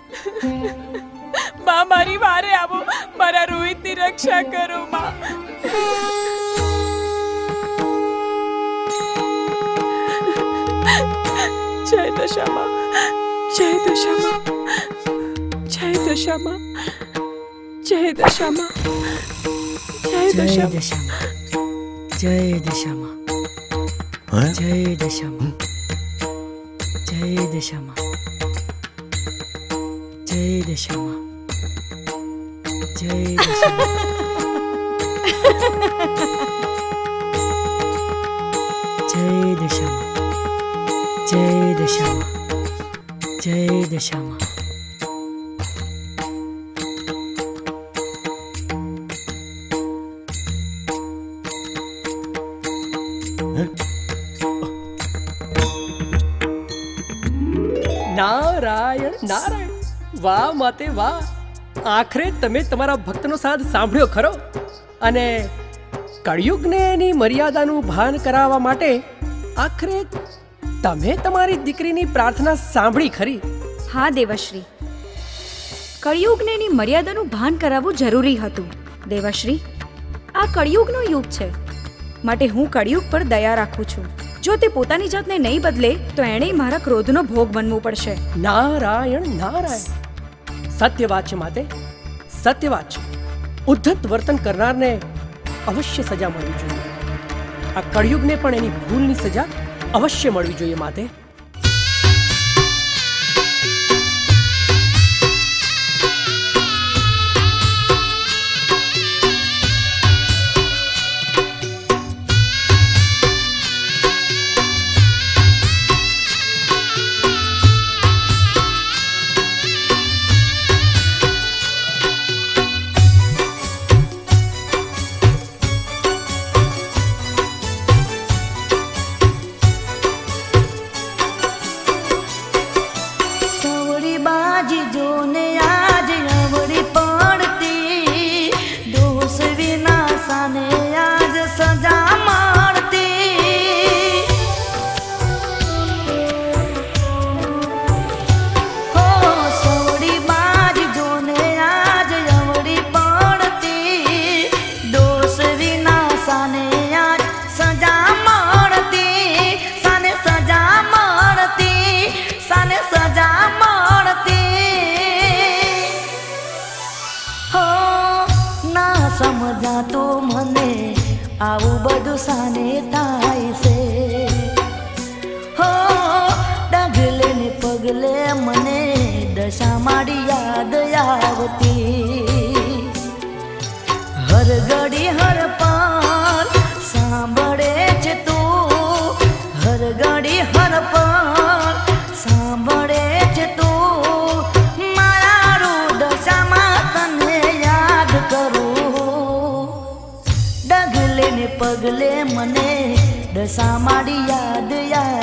બા, મારી વારે આવો. મારા રોહિતની રક્ષા કરો બા. જય દશામાં, જય દશામાં, જય દશામાં, જય દશામાં, જય જય દશામાં, દશામાં, જય દશામાં, જય દશામાં, જય દશામાં, જય દશામાં, જય દશામાં, જય દશામાં, જય દશામાં, જય દશામાં. નારાયણ નારાયણ, વાહ માતે વાહ. આખરે તમે તમારા ભક્તનો સાથ સાંભળ્યો ખરો, અને કળિયુગને એની મર્યાદાનું ભાન કરાવવા માટે આખરે તમે તમારી દીકરીની પ્રાર્થના સાંભળી ખરી. હા દેવશ્રી, કળિયુગને એની મર્યાદાનું ભાન કરાવવું જરૂરી હતું. દેવશ્રી, આ કળિયુગનો યુગ છે, માટે હું કળિયુગ પર દયા રાખું છું. જો તે પોતાની જાતને નહીં બદલે તો એણે મારા ક્રોધનો ભોગ બનવું પડશે. નારાયણ નારાયણ, સત્ય વાત છે માતે, સત્ય વાત છે. ઉદ્ધત વર્તન કરનારને અવશ્ય સજા મળવી જોઈએ. આ કળિયુગને પણ એની ભૂલની સજા અવશ્ય મળવી જોઈએ માતે. આવું બધું સાને થાય છે હો ડગલે ને પગલે મને દશા માડી યાદ આવતી હર ઘડી હર પાર સાંભળે છે તું હર ઘડી હર પાર સાંભળે છે તું મારું દશામાં તને યાદ કરું ડગલે ને પગલે મને દશા માડી યાદ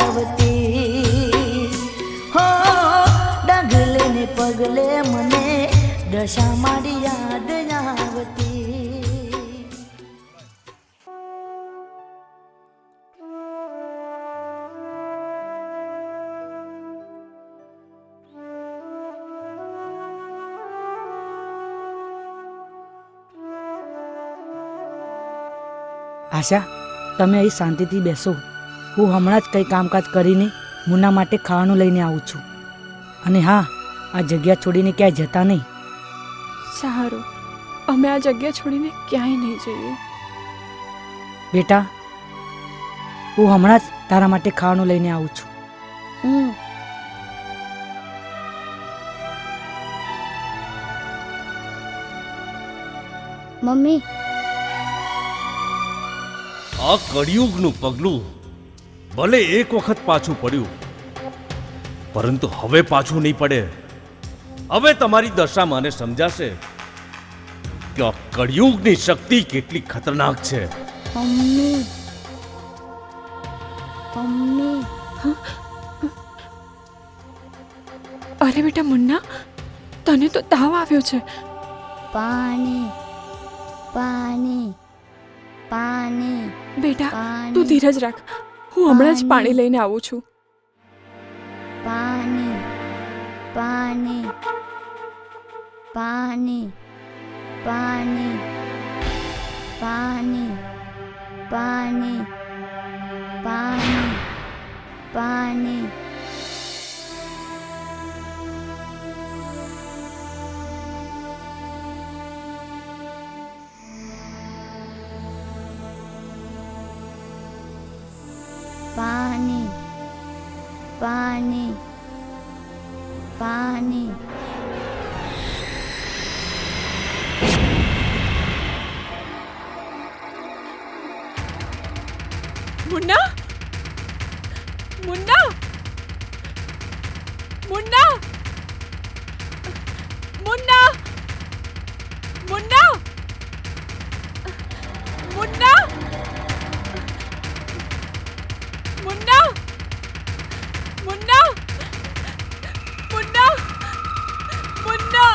આવતી હો ડગલે ને પગલે મને દશા માડી યાદ આવતી આશા, તમે અહીં શાંતિથી બેસો. હું હમણાં જ કંઈ કામકાજ કરીને મુન્ના માટે ખાવાનું લઈને આવું છું. અને હા, આ જગ્યા છોડીને ક્યાંય જતા નહીં. સારું, અમે આ જગ્યા છોડીને ક્યાંય નહીં જઈએ. બેટા, હું હમણાં જ તારા માટે ખાવાનું લઈને આવું છું. મમ્મી, આ કળિયુગનું પગલું ભલે એક વખત પાછું પડ્યું, પરંતુ હવે પાછું નહીં પડે. હવે તમારી દશા મને સમજાશે કે આ કળિયુગની શક્તિ કેટલી ખતરનાક છે. Mummy, mummy. અરે બેટા મુન્ના, તને તો તાવ આવ્યો છે. પાણી, પાણી, પાણી. બેટા, તું ધીરજ રાખ, હું હમણાં જ પાણી લઈને આવું છું. પાણી, પાણી, પાણી, પાણી, પાણી, પાણી, પાણી, પાણી. પાણી પાણી મુન્ના મુન્ના મુન્ના મુન્ના મુન્ના મુન્ના મુન્ના મુન્ના મુન્ના મુન્ના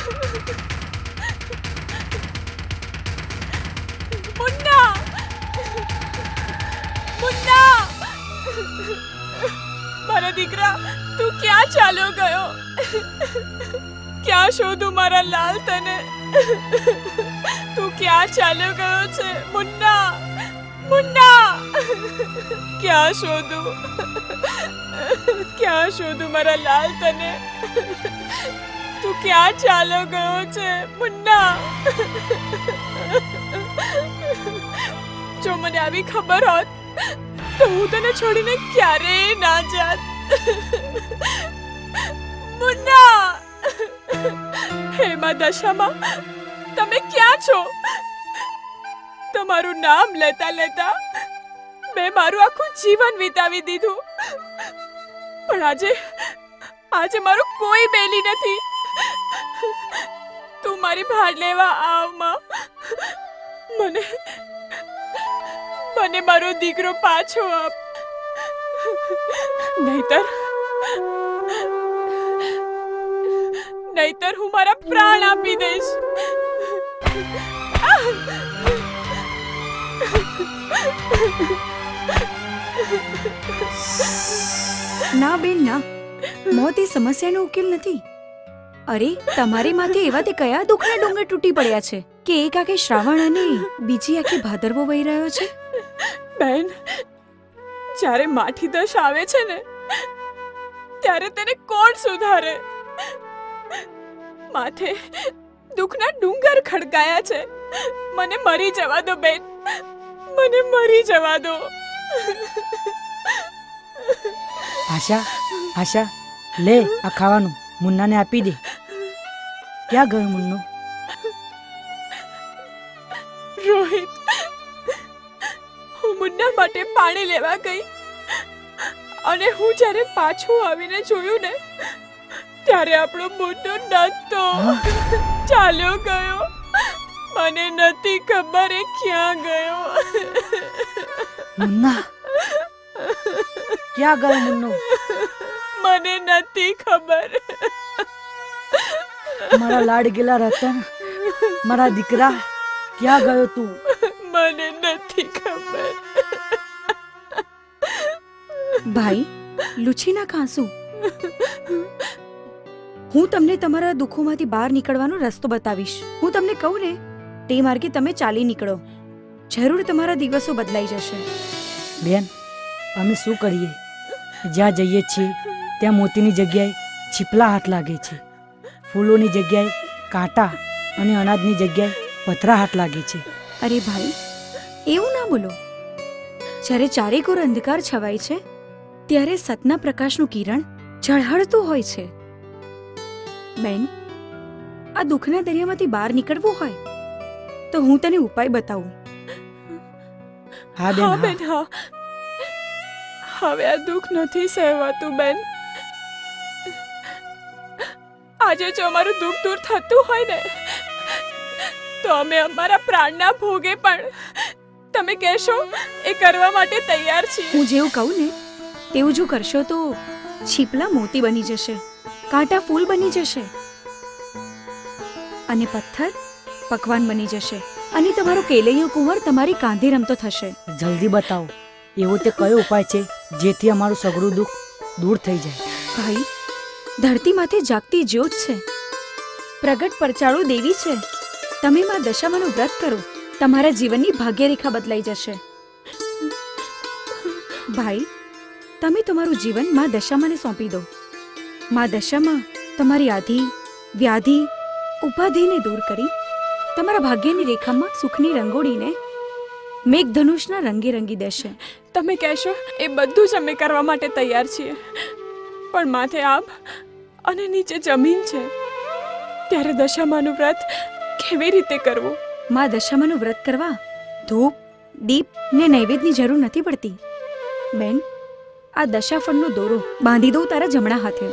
મુન્ના મુન્ના મારા દીકરા તું ક્યાં ચાલ્યો ગયો? ક્યાં શોધું મારા લાલ તને? તું ક્યાં ચાલ્યો ગયો છે મુન્ના? મુન્ના ક્યાં શોધું મારા લાલ તને? તું ક્યાં ચાલ્યો ગયો છે મુન્ના? જો મને આવી ખબર હોત તો હું તને છોડીને ક્યારેય ના જાત. મુન્ના હે માં દશામાં તમે ક્યાં છો? તમારું નામ લેતા લેતા મેં મારું આખું જીવન વિતાવી દીધું, પણ આજે મારું કોઈ બેલી નથી. તું મારી ભાડ લેવા આવ માં. મને મારો દીકરો પાછો આપ, નહીતર હું મારા પ્રાણ આપી દઈશ. ના બેન ના, મોત એ સમસ્યાનો ઉકેલ નથી. અરે તમારી માથે એવા તે કયા દુઃખના ડુંગર તૂટી પડ્યા છે કે એક આખે શ્રાવણ અને બીજી આખે ભાદરવો વહી રહ્યો છે? બેન, જ્યારે માઠી દશ આવે છે ને ત્યારે તેને કોણ સુધારે? માથે દુઃખના ડુંગર ખડકાયા છે. મને મરી જવા દો બેન, મને મરી જવા દો. આશા લે આ ખાવાનું મુન્નાને આપી દે. ક્યાં ગયો મુન્નો? રોહિત, હું મુન્ના માટે પાણી લેવા ગઈ અને હું જ્યારે પાછું આવીને જોયું ને ત્યારે આપણો મુન્નો નતો, ચાલ્યો ગયો. મને નથી ખબર એ ક્યાં ગયો. મુન્ના ક્યાં ગયો મુન્નો? મને નથી ખબર. મારા લાડગેલા રતન, મારા દીકરા, ક્યાં ગયો તું? મને નથી ખબર. ભાઈ લુછીના કાંસુ, હું તમને તમારા દુઃખોમાંથી બહાર નીકળવાનો રસ્તો બતાવીશ. હું તમને કહું ને તે માર્ગે તમે ચાલી નીકળો. જરૂર તમારા દિવસો બદલાઈ જશે. બેન, અમે શું કરીએ? જ્યાં જઈએ છીએ ત્યાં મોતીની જગ્યાએ છીપલા હાથ લાગે છે, ફૂલોની જગ્યાએ કાંટા અને અનાજની જગ્યાએ પથરા હાથ લાગે છે. અરે ભાઈ, એવું ના બોલો. જ્યારે ચારેકોર અંધકાર છવાય છે ત્યારે સતના પ્રકાશનું કિરણ ઝળહળતું હોય છે. બેન, આ દુઃખના દરિયામાંથી બહાર નીકળવું હોય તો હું તને ઉપાય બતાવું. હા બેન, હા. હવે આ દુઃખ નથી સહેવાતું બેન. આજે જો અમારું દુઃખ દૂર થતું હોય ને તો અમે અમારા પ્રાણના ભોગે પણ તમે કહેશો એ કરવા માટે તૈયાર છીએ. હું જેવું કહું ને તેવું જો કરશો તો છીપલા મોતી બની જશે, કાંટા ફૂલ બની જશે અને પથ્થર પકવાન બની જશે અને તમારો કેલૈયો કુંવર તમારી કાંધે રમતો થશે. જલ્દી બતાવો, એવો તે કયો ઉપાય છે જેથી અમારું સગળું દુઃખ દૂર થઈ જાય? ભાઈ, ધરતી માથે જાગતી જ્યોત છે, પ્રગટ પરચાળો દેવી છે. તમે માં દશામાનું વ્રત કરો, તમારા જીવનની ભાગ્યરેખા બદલાઈ જશે. ભાઈ, તમે તમારું જીવન માં દશામાને સોંપી દો. માં દશામાં તમારી આધિ, વ્યાધિ, ઉપાધિને દૂર કરી તમારા ભાગ્યની રેખામાં સુખની રંગોળીને મેઘધનુષના રંગે રંગી દેશે. તમે કહેશો એ બધું જ અમે કરવા માટે તૈયાર છીએ. પણ માથે આબ અને નીચે જમીન છે. ત્યારે દશામાનું વ્રત કેવી રીતે કરવું? માં દશામાનું વ્રત કરવા ધૂપ દીપ ને નૈવેદ્યની જરૂર નથી પડતી બેન. આ દશાફળનો દોરો બાંધી દઉં તારા જમણા હાથે.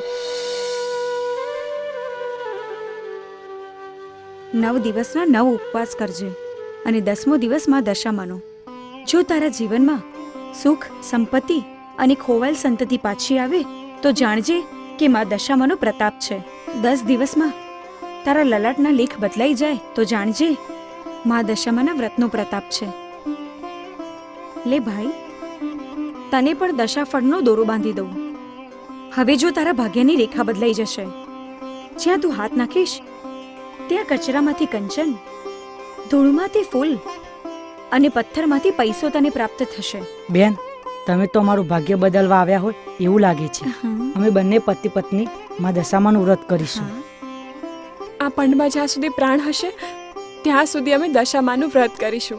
9 દિવસના 9 ઉપવાસ કરજે અને 10મો દિવસ માં દશામાનો. જો તારા જીવનમાં સુખ સંપત્તિ અને ખોવાયેલ સંતતિ પાછી આવે તો જાણજે કે માં દશામાનો પ્રતાપ છે. 10 દિવસમાં તારા લલાટના લેખ બદલાઈ જાય તો જાણજે માં દશામાના વ્રતનો પ્રતાપ છે. લે ભાઈ, તને પણ દશાફળનો દોરો બાંધી દઉં. હવે જો તારા ભાગ્યની રેખા બદલાઈ જશે. જ્યાં તું હાથ નાખીશ ત્યાં કચરામાંથી કંચન, ધૂળમાંથી ફૂલ અને પથ્થરમાંથી પૈસો તને પ્રાપ્ત થશે. બેન, તમે તો અમારું ભાગ્ય બદલવા આવ્યા હોય એવું લાગે છે. અમે બંને પતિ પત્ની માં દશામાનું વ્રત કરીશું. આ પંડમાં જ્યાં સુધી પ્રાણ હશે ત્યાં સુધી અમે દશામાનું વ્રત કરીશું.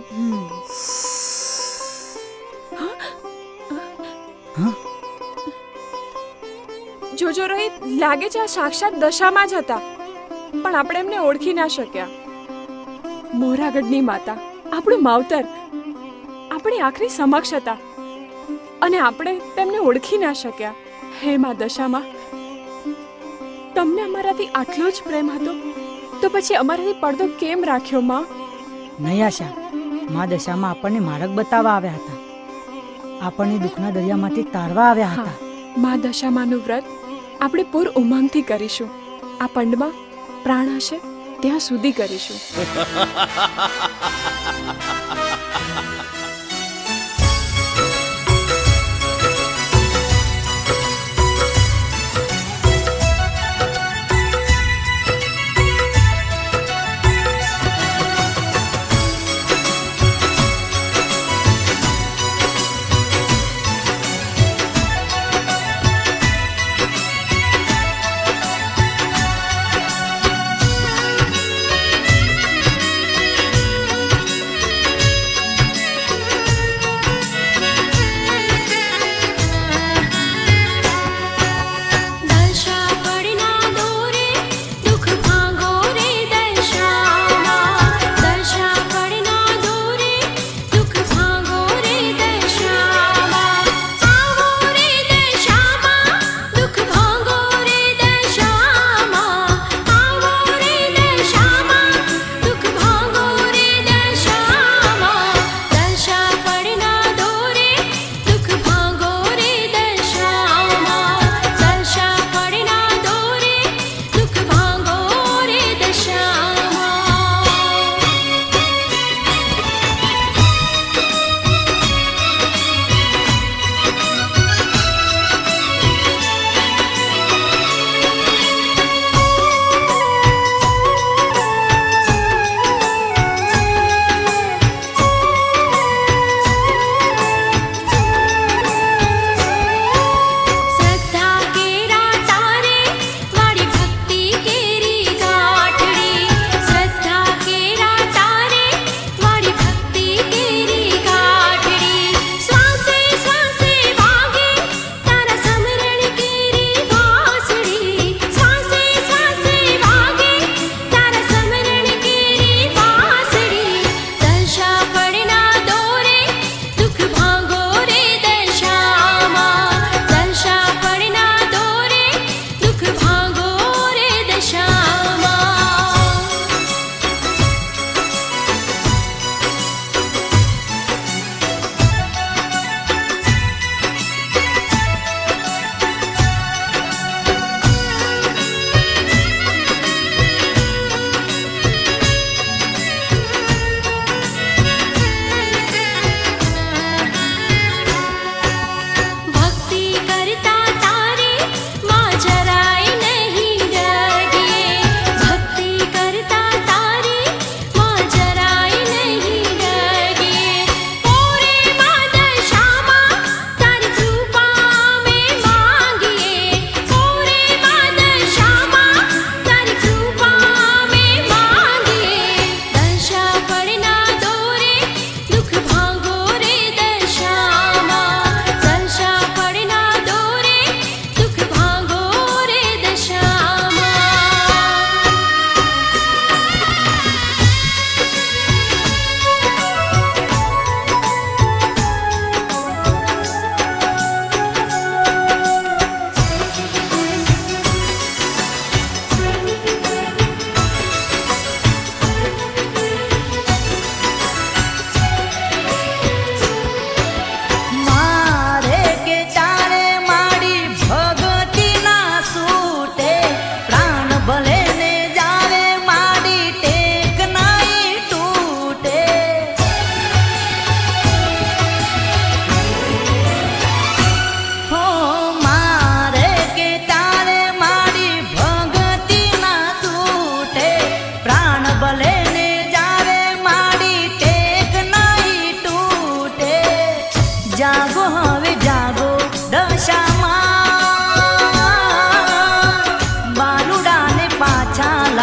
જોજો રોહિત, લાગે છે આ સાક્ષાત દશામાં જ હતા, પણ આપણે એમને ઓળખી ના શક્યા. મોરાગઢની માતા, આપણું માવતર, આપણી આખરી સમક્ષ હતા અને આપણે તેમને ઓળખી ના શક્યા. હે માં દશામાં, તમને અમારાથી આટલો જ પ્રેમ હતો તો પછી અમારાથી પડદો કેમ રાખ્યો માં? નહીં આશા, માં દશામાં આપણને માર્ગ બતાવવા આવ્યા હતા, આપણને દુઃખના દરિયામાંથી તારવા આવ્યા હતા. માં દશામાનું વ્રત આપણે પૂર ઉમંગથી કરીશું. આ પંડમાં પ્રાણ હશે ત્યાં સુધી કરીશું.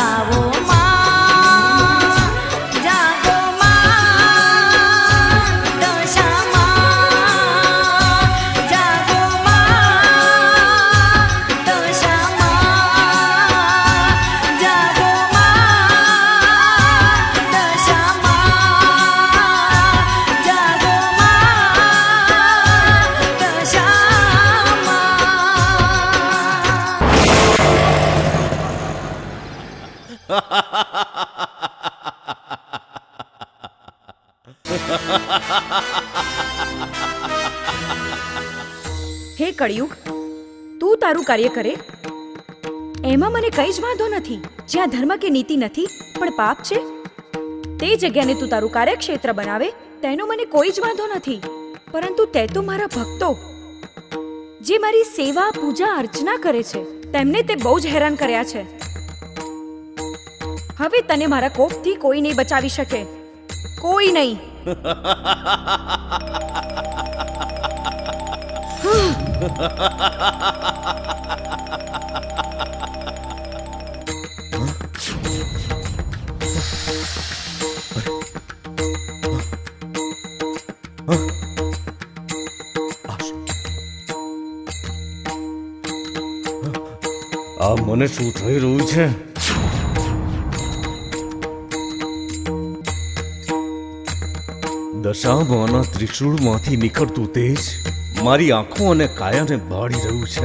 જગાવો માં, જાગો માં, દશામાં જાગો માં, દશામાં જાગો માં, દશામાં જાગો હે કળિયુગ, તું તારું કાર્ય કરે એમાં મને કઈ જ વાંધો નથી. જ્યાં ધર્મ કે નીતિ નથી પણ પાપ છે તે જગ્યાને તું તારું કાર્યક્ષેત્ર બનાવે તેનો મને કોઈ જ વાંધો નથી. પરંતુ તે તો મારા ભક્તો જે મારી સેવા પૂજા અર્ચના કરે છે તેમને તે બહુ જ હેરાન કર્યા છે. હવે તને મારા કોપથી કોઈ નહીં બચાવી શકે, કોઈ નહીં. આ મને શું થઈ રહ્યું છે? દશામાના ત્રિશૂળમાંથી નીકળતું તેજ મારી આંખો અને કાયાને બાળી રહ્યું છે.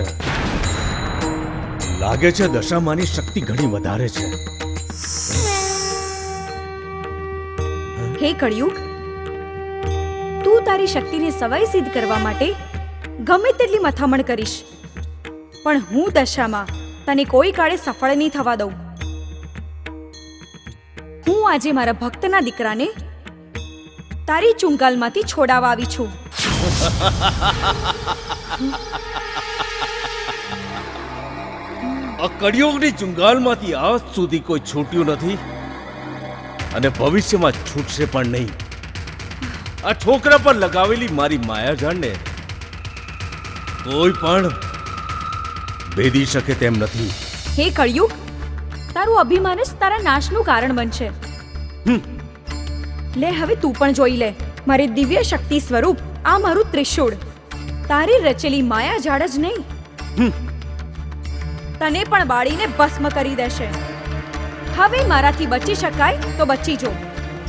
લાગે છે દશામાની શક્તિ ઘણી વધારે છે. હે કળિયુગ, તું તારી શક્તિને સવાઈ સિદ્ધ કરવા માટે ગમે તેટલી મથામણ કરીશ, પણ હું દશામાં તને કોઈ કાળે સફળ નહીં થવા દઉં. હું આજે મારા ભક્તના દીકરાને તારી ચુંગાલમાંથી છોડાવવા આવી છું. આ કળિયુગની ચુંગાલમાંથી આજ સુધી કોઈ છૂટ્યું નથી અને ભવિષ્યમાં છૂટશે પણ નહીં. આ છોકરા પર લગાવેલી મારી માયાજાળને કોઈ પણ ભેદી શકે તેમ નથી. હે કળિયુગ, તારું અભિમાન જ તારા નાશનું કારણ બનશે. લે હવે તું પણ જોઈ લે મારી દિવ્ય શક્તિ સ્વરૂપ આ મારું ત્રિશૂળ તારી રચેલી માયાજાળ જ નહીં તને પણ બાળીને ભસ્મ કરી દેશે. હવે મારાથી બચી શકાય તો બચી જો.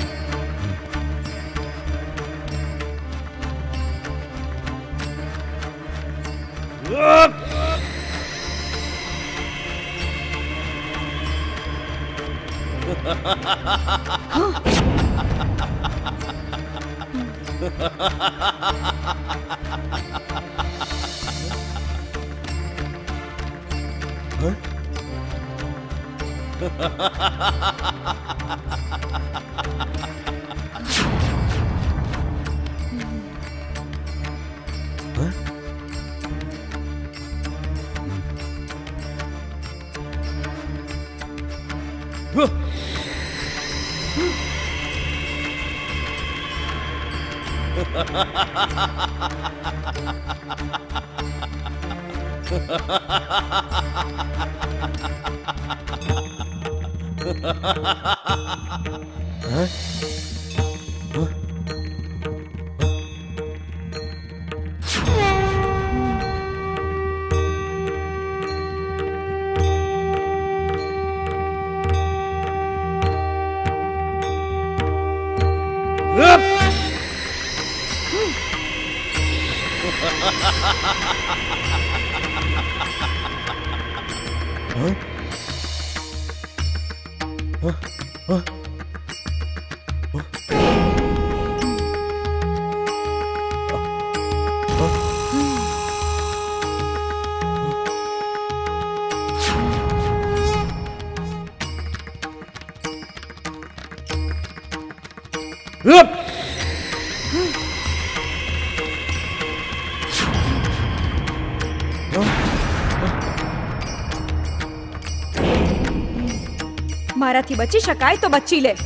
મારાથી બચી શકાય તો બચી લે.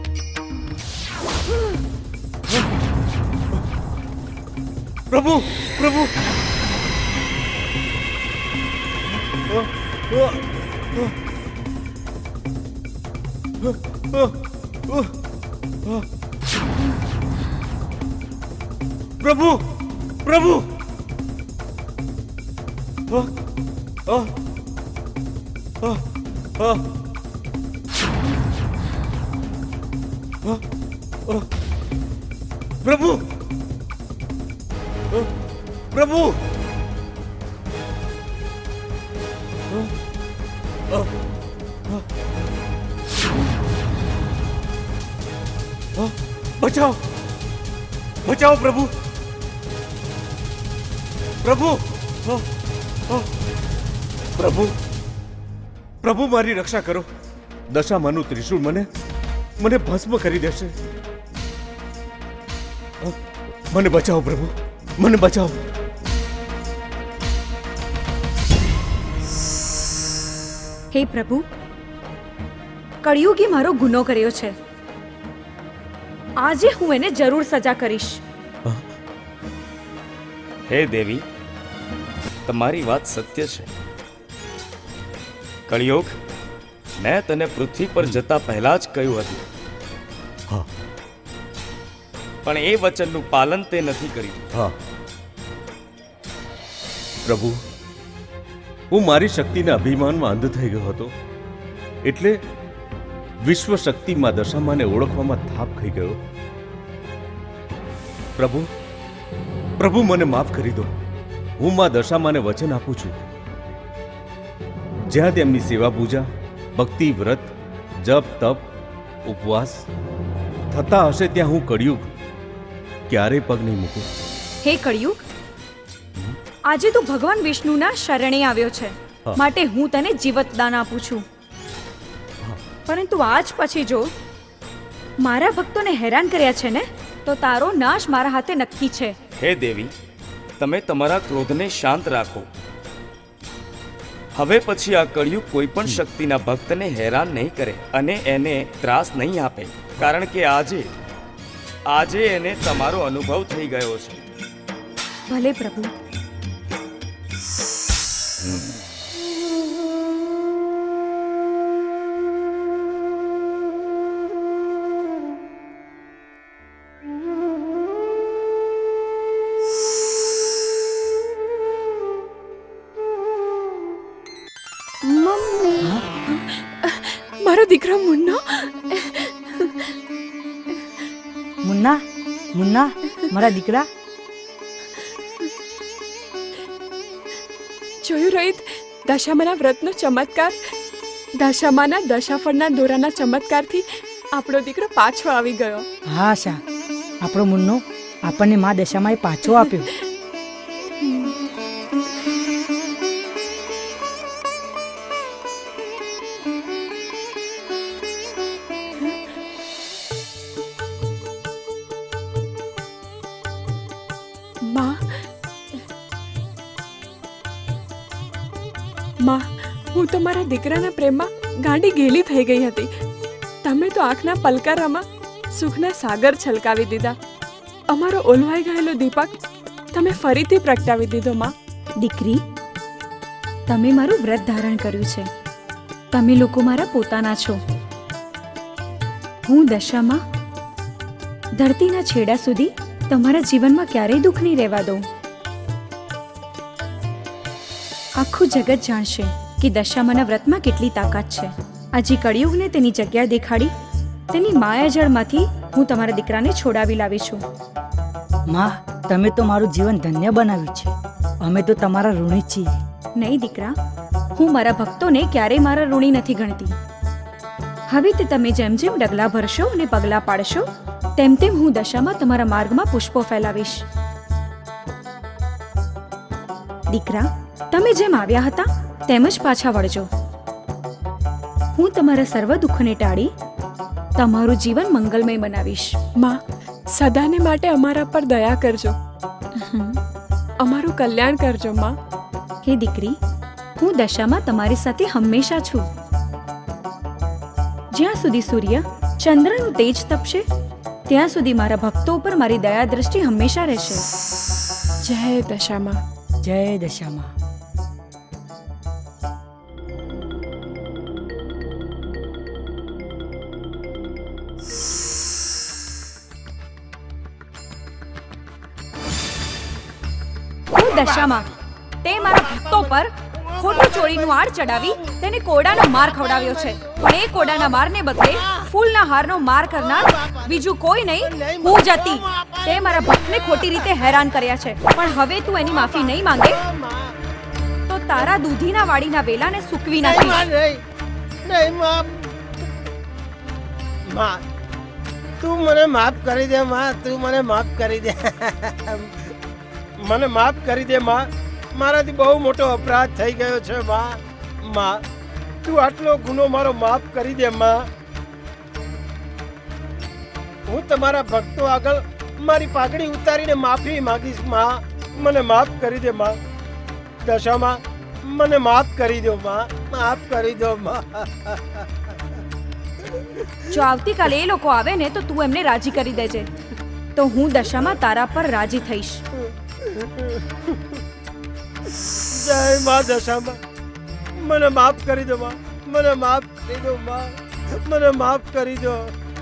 પ્રભુ પ્રભુ प्रभु प्रभु प्रभु प्रभु बचाओ बचाओ प्रभु प्रभु प्रभु प्रभु मारी रक्षा करो। दशामाનું ત્રિશૂળ મને મને ભસ્મ કરી દેશે। મને બચાવો પ્રભુ, મને બચાવો। હે પ્રભુ, કળિયુગે મારો ગુનો કર્યો છે। આજે હું એને જરૂર સજા કરીશ। હે દેવી, તમારી વાત સત્ય છે। કળિયુગ, મેં તને પૃથ્વી પર જતા પહેલા જ કહ્યું હતું, પણ એ વચનનું પાલન તે નથી કર્યું। પ્રભુ, હું મારી શક્તિના અભિમાનમાં અંધ થઈ ગયો હતો, એટલે વિશ્વ શક્તિમાં દશામાને ઓળખવામાં થાપ ખાઈ ગયો। પ્રભુ પ્રભુ મને માફ કરી દો। હું માં દશામાને વચન આપું છું, જ્યાં તેમની સેવા પૂજા, ભક્તિ, વ્રત, જપ, તપ, ઉપવાસ થતા હશે ત્યાં હું કળિયુગ ક્યારે પગ નહીં મૂકું। હે કળિયુગ, આજે તું ભગવાન વિષ્ણુના શરણે આવ્યો છે, માટે હું તને જીવતદાન આપું છું। પરંતુ આજ પછી જો મારા ભક્તોને હેરાન કર્યા છે ને, તો તારો નાશ મારા હાથે નક્કી છે। હે દેવી, તમે તમારા ક્રોધને શાંત રાખો। હવે પછી આ કળિયુગ કોઈ પણ શક્તિના ભક્તને હેરાન નહીં કરે અને એને ત્રાસ નહીં આપે, કારણ કે આજે એને તમારો અનુભવ થઈ ગયો છે। ભલે પ્રભુ। મારો દીકરો મુન્નો, મુન્ના મુન્ના મારા દીકરા। જોયું રોહિત, દશામાના વ્રતનો ચમત્કાર, દશામાના દશાફળના દોરાના ચમત્કારથી આપણો દીકરો પાછો આવી ગયો। હા આશા, આપણો મુન્નો આપણને મા દશામાએ પાછો આપ્યો। માં, હું તો મારા દીકરાના પ્રેમમાં ગાંડી ગેલી થઈ ગઈ હતી। તમે તો આંખના પલકારામાં સુખના સાગર છલકાવી દીધા। અમારો ઓલવાઈ ગયેલો દીપક તમે ફરીથી પ્રગટાવી દીધો। માં દીકરી, તમે મારું વ્રત ધારણ કર્યું છે, તમે લોકો મારા પોતાના છો। હું દશામાં ધરતીના છેડા સુધી તમારા જીવનમાં ક્યારેય દુઃખ નહીં રહેવા દઉં। આખું જગત જાણશે કે દશામાના વ્રતમાં કેટલી તાકાત છે। આજે કળિયુગને તેની જગ્યા દેખાડી તેની માયાજળમાંથી હું તમારા દીકરાને છોડાવી લાવી છું। માં, તમે તો મારું જીવન ધન્ય બનાવ્યું છે, અમે તો તમારા ઋણી છીએ। નહીં દીકરા, હું મારા ભક્તોને ક્યારેય મારા ઋણી નથી ગણતી। હવે તે તમે જેમ જેમ ડગલા ભરશો અને પગલાં પાડશો, તેમ તેમ હું દશામાં તમારા માર્ગમાં પુષ્પો ફેલાવીશ। દીકરા, તમે જેમ આવ્યા હતા તેમ જ પાછા વળજો। હું તમારા સર્વ દુઃખને ટાળી તમારું જીવન મંગલમય બનાવીશ। માં, સદાને માટે અમારા પર દયા કરજો, અમારું કલ્યાણ કરજો। માં, હે દીકરી, હું દશામાં તમારી સાથે હંમેશા છું। જ્યાં સુધી સૂર્ય ચંદ્રનું તેજ તપશે ત્યાં સુધી મારા ભક્તો ઉપર મારી દયા દ્રષ્ટિ હંમેશા રહેશે। જય દશામાં, જય દશામાં। હું દશામાં તે મારા ભક્તો પર ખોટું ચોરીનું આડ ચડાવી તેને કોડાનો માર ખવડાવ્યો છે, પણ એ કોડાના મારને બદલે ફૂલના હારનો માર કરનાર બીજું કોઈ નહીં, હું જ હતી. તે મારા ભક્તને ખોટી રીતે હેરાન કર્યા છે, પણ હવે તું એની માફી નહીં માંગે તો તારા દૂધીના વાડીના વેલાને સૂકવી નાખીશ. માં, તું મને માફ કરી દે માં, તું મને માફ કરી દે, મને માફ કરી દે માં. મારાથી બહુ મોટો અપરાધ થઈ ગયો છે માં. માં, તું આટલો ગુનો મારો માફ કરી દે માં. હું તમારા ભક્તો આગળ મારી પાઘડી ઉતારીને માફી માંગીશ માં. મને માફ કરી દે માં. દશામાં મને માફ કરી દો માં, માફ કરી દો માં. જો આવતીકાલે એ લોકો આવે ને તો તું એમને રાજી કરી દેજે, તો હું દશામાં તારા પર રાજી થઈશ. જય માં દશામાં, મને માફ કરી દો માં, મને માફ કરી દો માં, મને માફ કરી દો.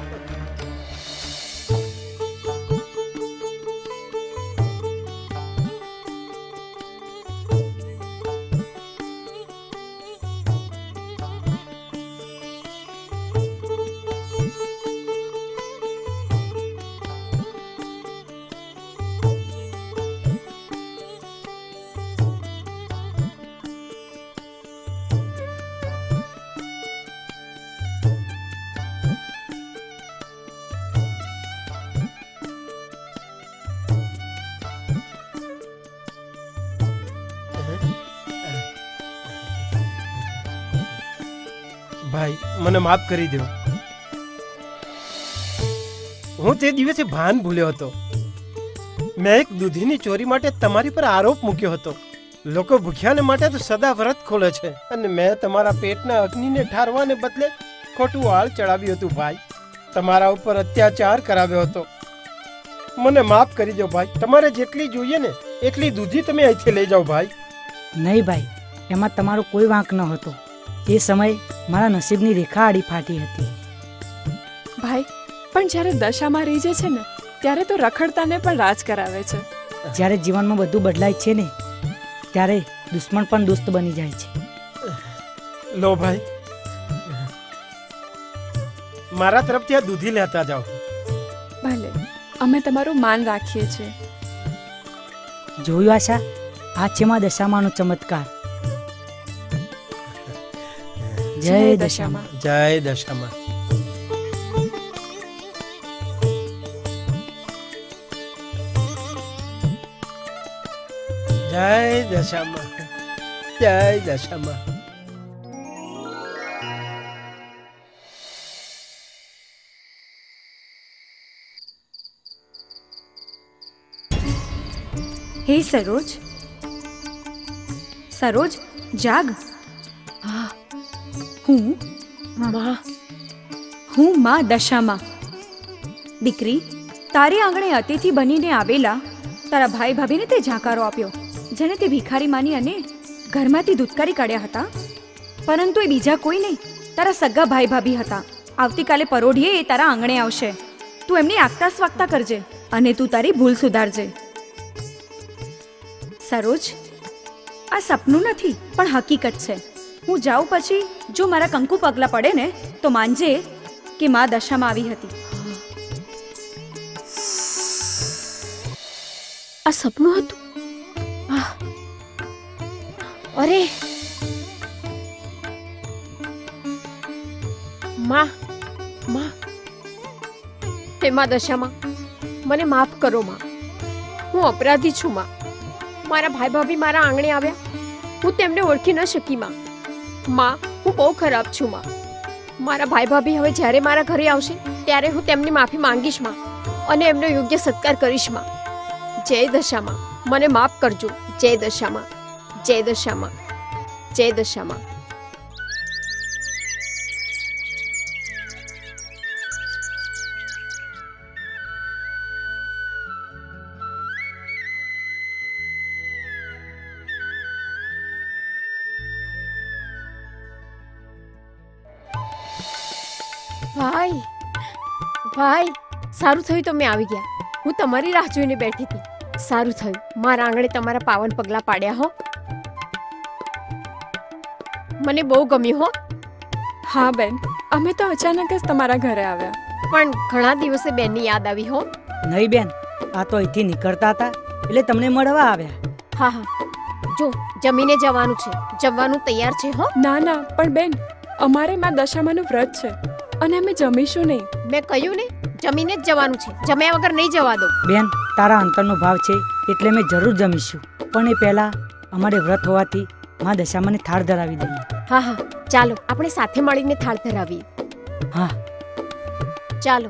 ભાઈ, મને માફ કરી દો. હું તે દિવસે ભાન ભૂલ્યો હતો. મેં એક દૂધીની ચોરી માટે તમારી પર આરોપ મૂક્યો હતો. લોકો ભૂખ્યાને માટે તો સદા વ્રત ખોલે છે, અને મેં તમારા પેટના અગ્નિને ઠારવાને બદલે ખોટું આળ ચડાવ્યું હતું ભાઈ. તમારા ઉપર અત્યાચાર કરાવ્યો હતો. મને માફ કરી દો ભાઈ. તમારે જેટલી જોઈએ ને એટલી દૂધી તમે અહીંથી લઈ જાઓ ભાઈ. નહીં ભાઈ, એમાં તમારો કોઈ વાંક ન હતો. એ સમયે મારા નસીબની રેખા આડી ફાટી હતી. ભાઈ, પણ જ્યારે દશામાં રીઝે છે ને ત્યારે તો રખડતાને પણ રાજ કરાવે છે. જ્યારે જીવનમાં બધું બદલાય છે ને ત્યારે દુશ્મન પણ દોસ્ત બની જાય છે. લો ભાઈ, મારા તરફથી આ દૂધી લેતા જાઓ. ભલે, અમે તમારું માન રાખીએ છીએ. જોયું આશા, આ છે માં દશામાનો ચમત્કાર. જય દશામાં, જય દશામાં. જય દશામાં, જય દશામાં. હે સરોજ, સરોજ જાગ. હું માં દશામાં. દીકરી, તારી આંગણે અતિથિ બનીને આવેલા તારા ભાઈ ભાભીને તે જાકારો આપ્યો, જેને તે ભિખારી માની અને ઘરમાંથી ધૂતકારી કાઢ્યા હતા. પરંતુ એ બીજા કોઈ નહીં, તારા સગા ભાઈ ભાભી હતા. આવતીકાલે પરોઢીએ એ તારા આંગણે આવશે. તું એમની આગતા સ્વાગતા કરજે અને તું તારી ભૂલ સુધારજે. સરોજ, આ સપનું નથી પણ હકીકત છે. હું જાઉં પછી જો મારા કંકુ પગલા પડે ને તો માનજે કે માં દશામાં આવી હતી. આ સપનું હતું? અરે માં, માં, હે માં દશામાં, મને માફ કરો માં. હું અપરાધી છું માં. મારા ભાઈ ભાભી મારા આંગણે આવ્યા, હું તેમને ઓળખી ન શકી માં. માં, હું બહુ ખરાબ છું માં. મારા ભાઈ ભાભી હવે જ્યારે મારા ઘરે આવશે ત્યારે હું તેમની માફી માંગીશ માં, અને એમનો યોગ્ય સત્કાર કરીશ માં. જય દશામાં, મને માફ કરજો. જય દશામાં, જય દશામાં, જય દશામાં. ભાઈ, ભાઈ સારું થયું તમે આવી ગયા. હું તમારી રાહ જોઈને બેઠી હતી. સારું થયું મારા આંગણે તમારા પાવન પગલા પાડ્યા હો. મને બહુ ગમ્યું હો. હા બેન, અમે તો અચાનક જ તમારા ઘરે આવ્યા. પણ ઘણા દિવસે બેનની યાદ આવી હો. નહીં બેન, આ તો અહીંથી નીકળતા હતા એટલે તમને મળવા આવ્યા. હા હા, જો જમીને જવાનું છે. જમવાનું તૈયાર છે હો. ના ના, પણ બેન અમારે માં દશામાનું વ્રત છે અને અમે જમીશું નહીં. મેં કહ્યું ને, જમીને જ જવાનું છે. જમ્યા વગર નહીં જવા દો. બેન, તારા અંતરનો ભાવ છે એટલે અમે જરૂર જમીશું, પણ એ પહેલા અમારે વ્રત હોવાથી માં દશામાને થાળ ધરાવી દઈએ. હા હા, ચાલો આપણે સાથે મળીને થાળ ધરાવીએ. હા ચાલો.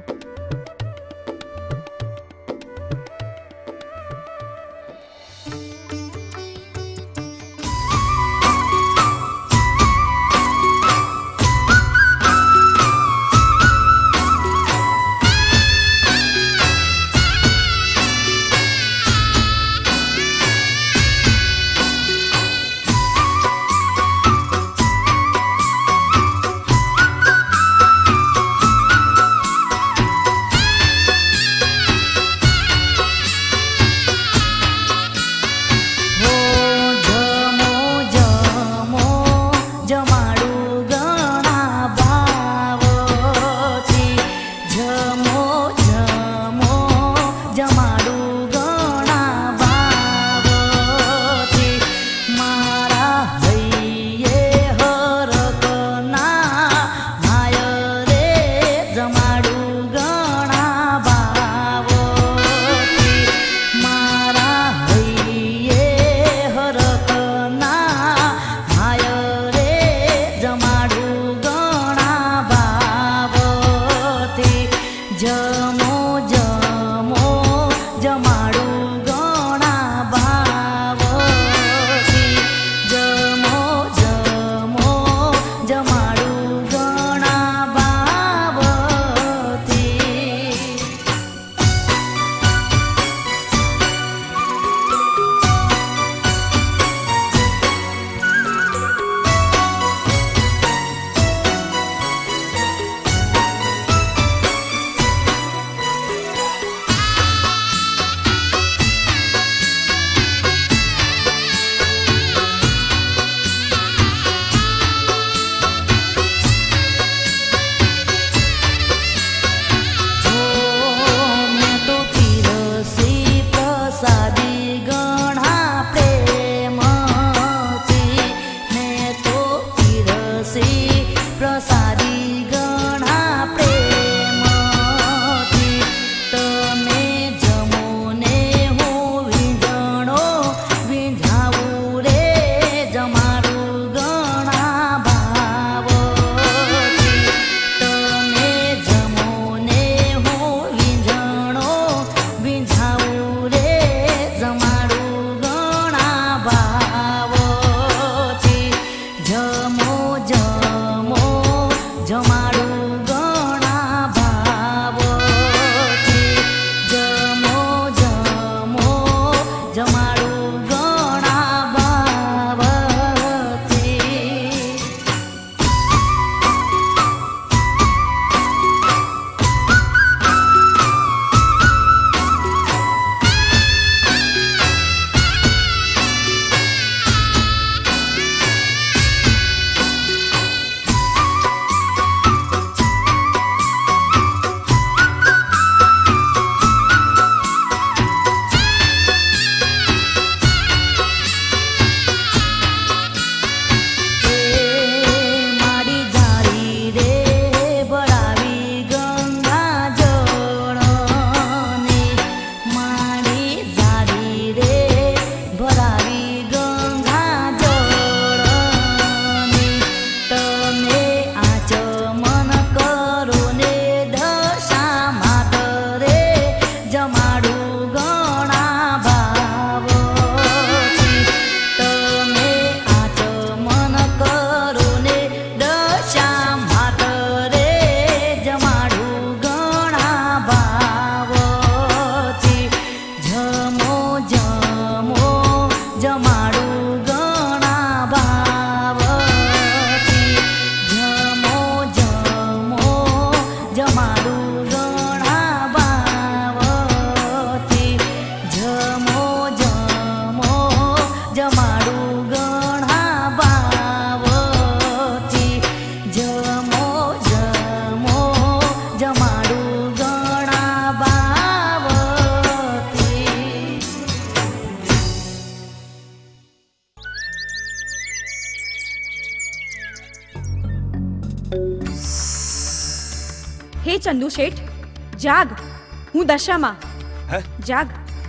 હે ચંદુ શેઠ, જાગ. હું દશામાં. જાગ.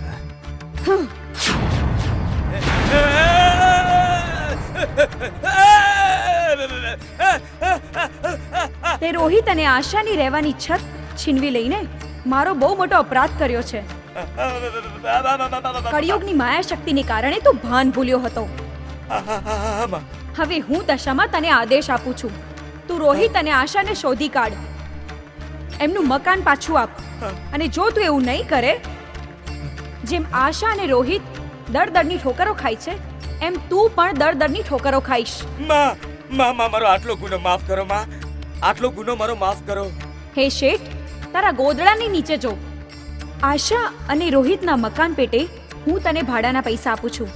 તે રોહિત અને આશાની રહેવાની છત છીનવી લઈને મારો બહુ મોટો અપરાધ કર્યો છે. કળિયુગની માયા શક્તિને કારણે તું ભાન ભૂલ્યો હતો. હવે હું દશામાં તને આદેશ આપું છું, તું રોહિત અને આશાને શોધી કાઢ, એમનું મકાન પાછું આપ. અને જો તું એવું નહીં કરે, જેમ આશા અને રોહિત દળદળની ઠોકરો ખાય છે, એમ તું પણ દળદળની ઠોકરો ખાઈશ. માં મારો આટલો ગુનો માફ કરો. માં, આટલો ગુનો મારો માફ કરો. હે શેઠ, તારા ગોદડાની નીચે જો. આશા અને રોહિતના મકાન પેટે હું તને ભાડાના પૈસા આપું છું.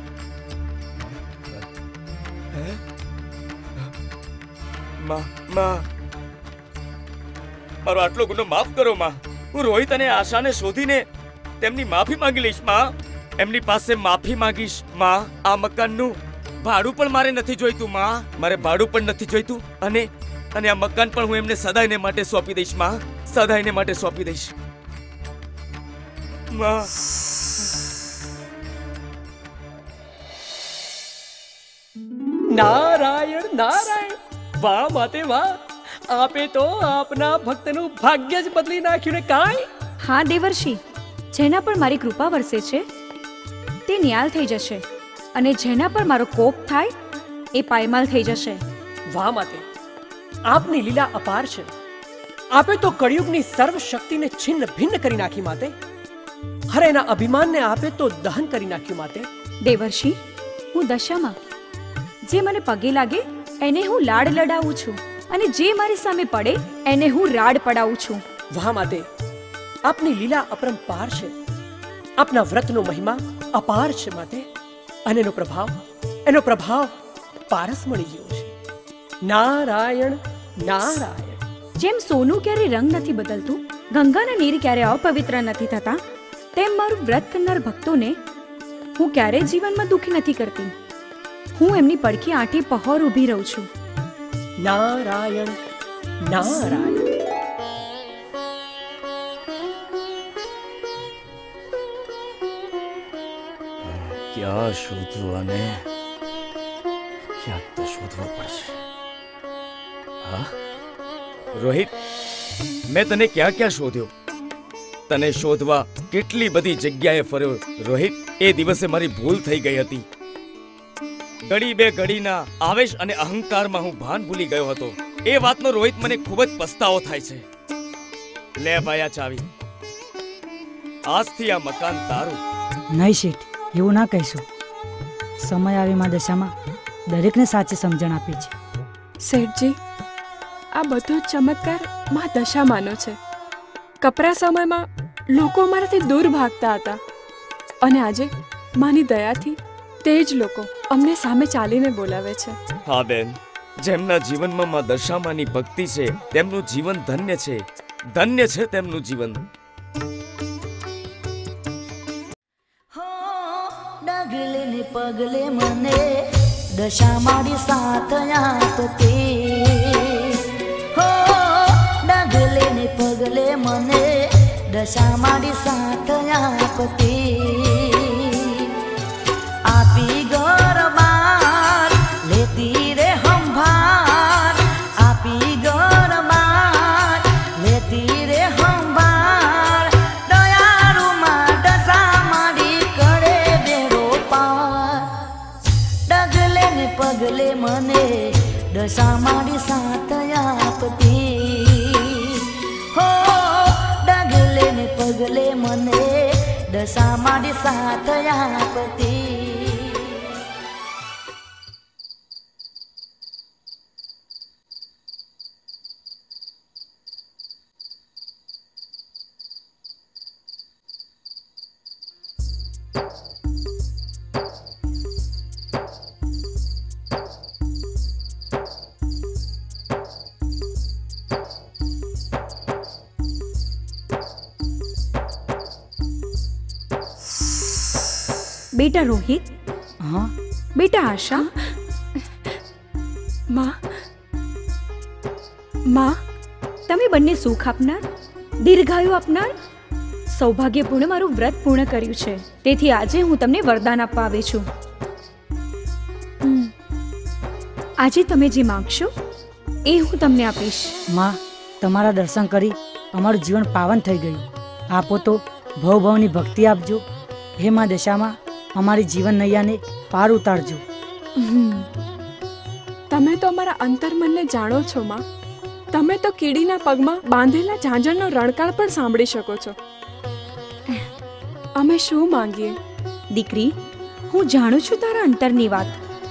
મારો આટલો ગુનો માફ કરો. માં, હું રોહિત અને આશાને શોધીને તેમની માફી માંગી લઈશ. માં, એમની પાસે માફી માંગીશ. માં, આ મકાનનું ભાડું પણ મારે નથી જોઈતું. માં, મારે ભાડું પણ નથી જોઈતું. અને આ મકાન પણ હું એમને સદાયને માટે સોંપી દઈશ. માં, સદાયને માટે સોંપી દઈશ. માં, નારાયણ નારાયણ, વાહ માતે વાહ, આપે તો આપના ભક્તનું ભાગ્ય જ બદલી નાખ્યું ને કાંઈ. હા દેવર્ષિ, જેના પર મારી કૃપા વરસે છે તે ન્યાલ થઈ જશે, અને જેના પર મારો કોપ થાય એ પાયમાલ થઈ જશે. વાહ માતે, આપની લીલા અપાર છે. આપે તો કળિયુગની સર્વ શક્તિને છિન્ન ભિન્ન કરી નાખી માતે. હરે એના અભિમાનને આપે તો દહન કરી નાખ્યું માતે. દેવર્ષિ, હું દશામાં. જે મને પગે લાગે એને હું લાડ લડાવું છું, અને જે મારી સામે પડે એને હું રાડ પડાવું છું. વાહ માતે, આપની લીલા અપરંપાર છે. આપના વ્રતનો મહિમા અપાર છે માતે, અને એનો પ્રભાવ પારસ મળી ગયો છે. નારાયણ નારાયણ. જેમ સોનું ક્યારે રંગ નથી બદલતું, ગંગાના નીર ક્યારે અપવિત્ર નથી થતા, તેમ મારું વ્રત કરનાર ભક્તોને હું ક્યારેય જીવનમાં દુઃખી નથી કરતી. હું એમની પડખી આંટી પહોર ઊભી રહું છું. નારાયણ નારાયણ. ક્યાં શોધવું અને ક્યાંક તો શોધવું પડશે. હા રોહિત, મેં તને ક્યાં ક્યાં શોધ્યો. તને શોધવા કેટલી બધી જગ્યાએ ફર્યો. રોહિત, એ દિવસે મારી ભૂલ થઈ ગઈ હતી. ઘડી બે ઘડીના આવેશ અને અહંકારમાં હું ભાન ભૂલી ગયો હતો. એ વાતનો રોહિત મને ખૂબ જ પસ્તાવો થાય છે. લે ભાઈ આ ચાવી. આજથી આ મકાન તારું. નહીં શેઠ, એવું ના કહીશું. સમય આવે માં દશામાં દરેકને સાચી સમજણ આપે છે. શેઠજી, આ બધો ચમત્કાર માં દશામાંનો છે. કપરા સમયમાં લોકો અમારાથી દૂર ભાગતા હતા, અને આજે માની દયાથી તે જ લોકો અમને સામે ચાલીને બોલાવે છે. હા બેન, જેમના જીવનમાં માં દશામાંની ભક્તિ છે તેમનું જીવન ધન્ય છે. ધન્ય છે તેમનું જીવન. ડગલે ને પગલે મને દશા મારી સાથ આપતી. હો ડગલે ને પગલે મને દશા મારી સાથ આપતી. આપી ગરબાર લેતી રે હંભાર. આપી ગરબાર લેતી રે હંભાર. દયાળુ માં દશા મારી કરે બેડો પાર. ડગલે ને પગલે મને દશા મારી સાથ આપતી. હો ડગલે ને પગલે મને દશા મારી સાથ આપતી. બેટા રોહિત. હા બેટા આશા. માં, તમે બંને સુખ આપનાર, દીર્ઘાયુ આપનાર, સૌભાગ્યપૂર્ણ મારું વ્રત પૂર્ણ કર્યું છે. તેથી આજે હું તમને વરદાન આપવા આવી છું. આજે તમે જે માંગશો એ હું તમને આપીશ. માં, તમારા દર્શન કરી અમારું જીવન પાવન થઈ ગયું. આપો તો ભવભવની ભક્તિ આપજો. હે માં દશામાં, અમારી જીવન નૈયાને પાર ઉતારજો. તમે તો અમારા અંતર્મનને જાણો છો માં. તમે તો કીડીના પગમાં બાંધેલા ઝાંઝરનો રણકાર પણ સાંભળી શકો છો. અમે શું માંગીએ? દીકરી, હું જાણું છું તારા અંતરની વાત.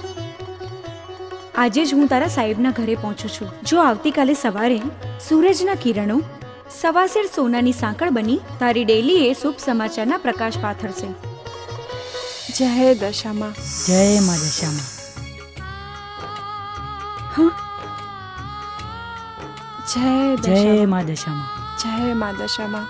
આજે જ હું તારા સાહેબના ઘરે પહોંચું છું. જો આવતીકાલે સવારે સૂરજના કિરણો સવાસેર સોનાની સાંકળ બની તારી ડેલીએ શુભ સમાચારના પ્રકાશ પાથરશે. જય દશામાં. જય માં દશામાં. જય માં દશામાં. જય માં દશામાં.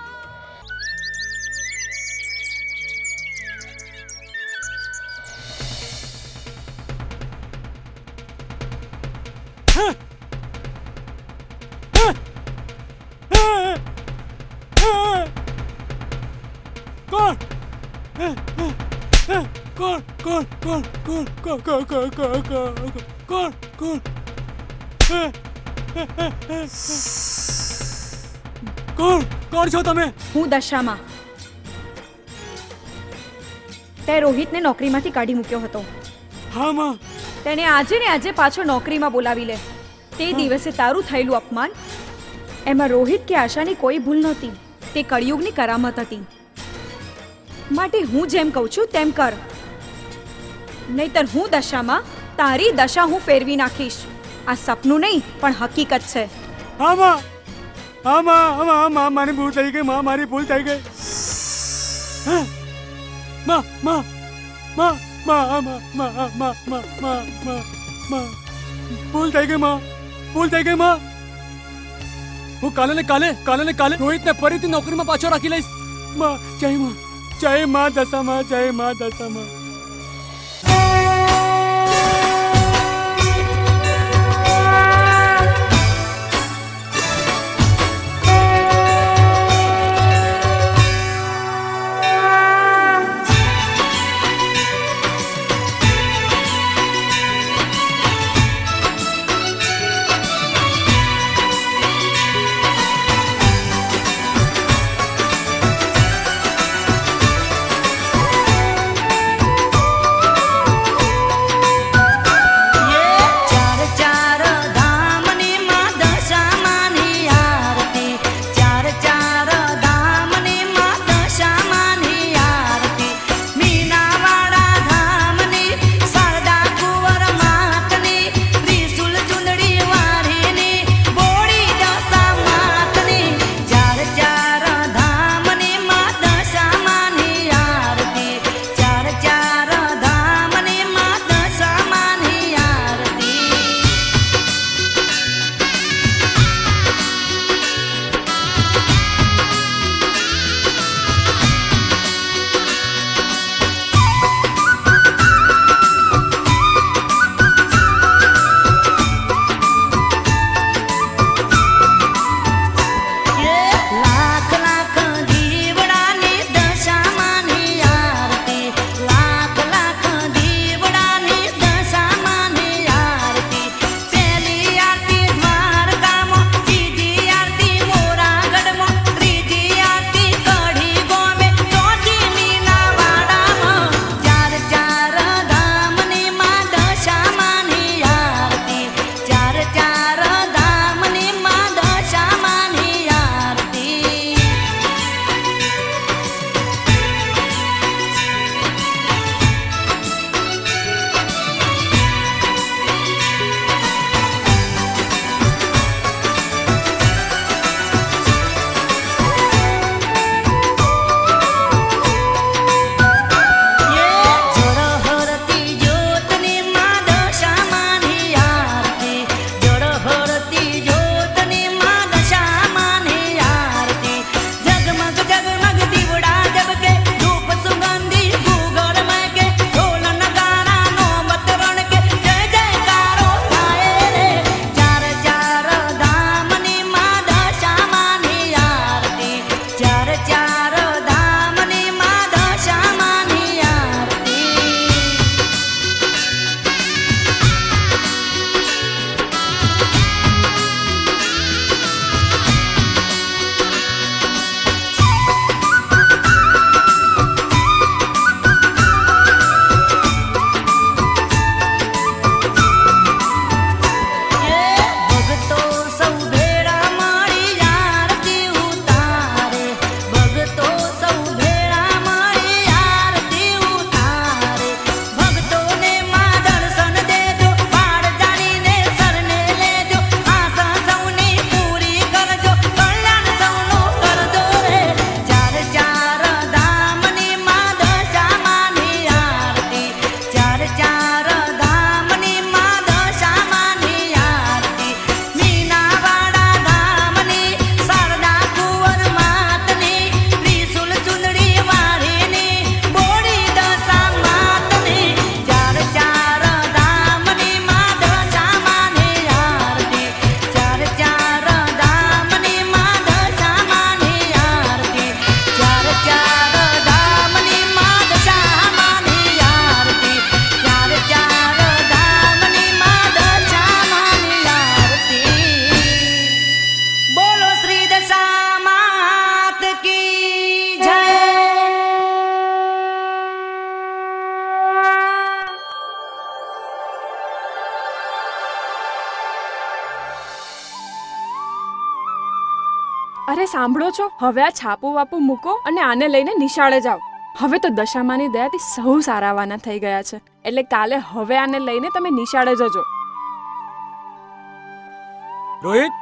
કોણ છો તમે? હું દશામાં. તે રોહિતને નોકરીમાંથી કાઢી મૂક્યો હતો. હા માં. તેને આજે ને આજે પાછો નોકરીમાં બોલાવી લે. તે દિવસે તારું થયેલું અપમાન, એમાં રોહિત કે આશાની કોઈ ભૂલ નહોતી. તે કળિયુગની કરામત હતી. માટે હું જેમ કહું છું તેમ કર, નહીતર હું દશામાં તારી દશા હું ફેરવી નાખીશ. આ સપનું નહીં પણ હકીકત છે. હા માં. હા માં, મારી ભૂલ થઈ ગઈ. માં, મારી ભૂલ થઈ ગઈ. માં, માં, માં, માં, માં, માં, માં, ભૂલ થઈ ગઈ. માં, ભૂલ થઈ ગઈ. માં, હું કાલે ને કાલે રોહિતને ફરીથી નોકરીમાં પાછો રાખી લઈશ. માં, જય માં, જય માં દશામાં, જય માં દશામાં. અરે સાંભળો છો, હવે આ છાપું વાપું મૂકો અને આને લઈને નિશાળે જાઓ. હવે તો દશામાની દયાથી સૌ સારાવાના થઈ ગયા છે, એટલે કાલે હવે આને લઈને તમે નિશાળે જજો. રોહિત,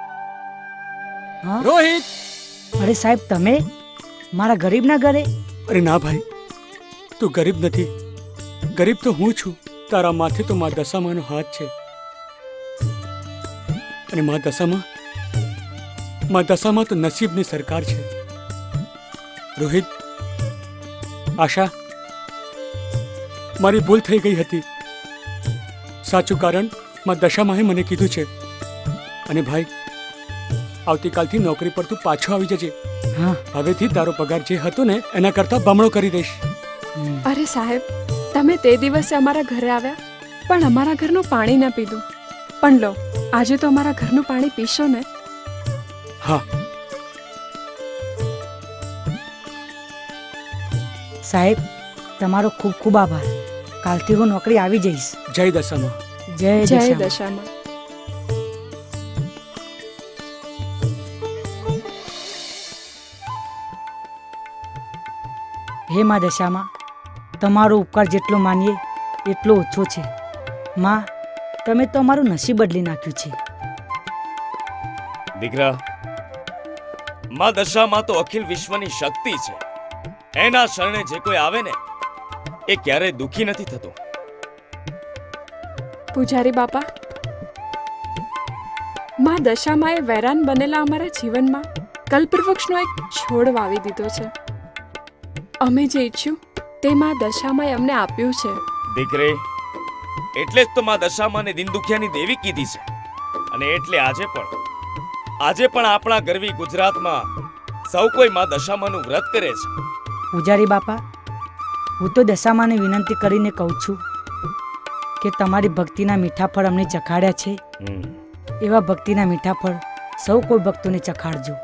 હા રોહિત. અરે સાહેબ, તમે મારા ગરીબના ઘરે? અરે ના ભાઈ, તું ગરીબ નથી. ગરીબ તો હું છું. તારા માથે તો મા દશામાનો હાથ છે. અને મા દશામાં તો નસીબની સરકાર છે. રોહિત, આશા, મારી ભૂલ થઈ ગઈ હતી. સાચું કારણ મા દશામાએ મને કીધું છે. અને ભાઈ, આવતીકાલથી નોકરી પર તું પાછો આવી જજે. હવેથી તારો પગાર જે હતો ને એના કરતા બમણો કરી દઈશ. અરે સાહેબ, તમે તે દિવસે અમારા ઘરે આવ્યા પણ અમારા ઘરનું પાણી ના પીધું. પણ લો, આજે તો અમારા ઘરનું પાણી પીશો ને? હા. સાહેબ, તમારો ખૂબ ખૂબ આભાર. કાલથી હું નોકરી આવી જઈશ. જય દશામાં. જય જય દશામાં. દશામાં. હે મા દશામાં, તમારો ઉપકાર જેટલો માનીએ એટલો ઓછો છે. માં, તમે તો અમારું નસીબ બદલી નાખ્યું છે. દીકરા, મા દશામાં તો અખિલ વિશ્વની શક્તિ છે. એના શરણે જે કોઈ આવે ને એ ક્યારેય દુખી નથી થતો. પૂજારી બાપા, માં દશામાએ વેરાન બનેલા અમારા જીવનમાં કલ્પવૃક્ષનો એક છોડ વાવી દીધો છે. અમે જે ઈચ્છ્યું તે માં દશામાએ અમને આપ્યું છે. દીકરે, એટલે જ તો મા દશામાને દિન દુખિયાની દેવી કીધી છે. અને એટલે આજે પણ આપણા ગરવી ગુજરાતમાં સૌ કોઈ મા દશામાનું વ્રત કરે છે. પૂજારી બાપા, હું તો દશામાને વિનંતી કરીને કહું છું કે તમારી ભક્તિના મીઠા ફળ અમને ચખાડ્યા છે, એવા ભક્તિના મીઠા ફળ સૌ કોઈ ભક્તોને ચખાડજો.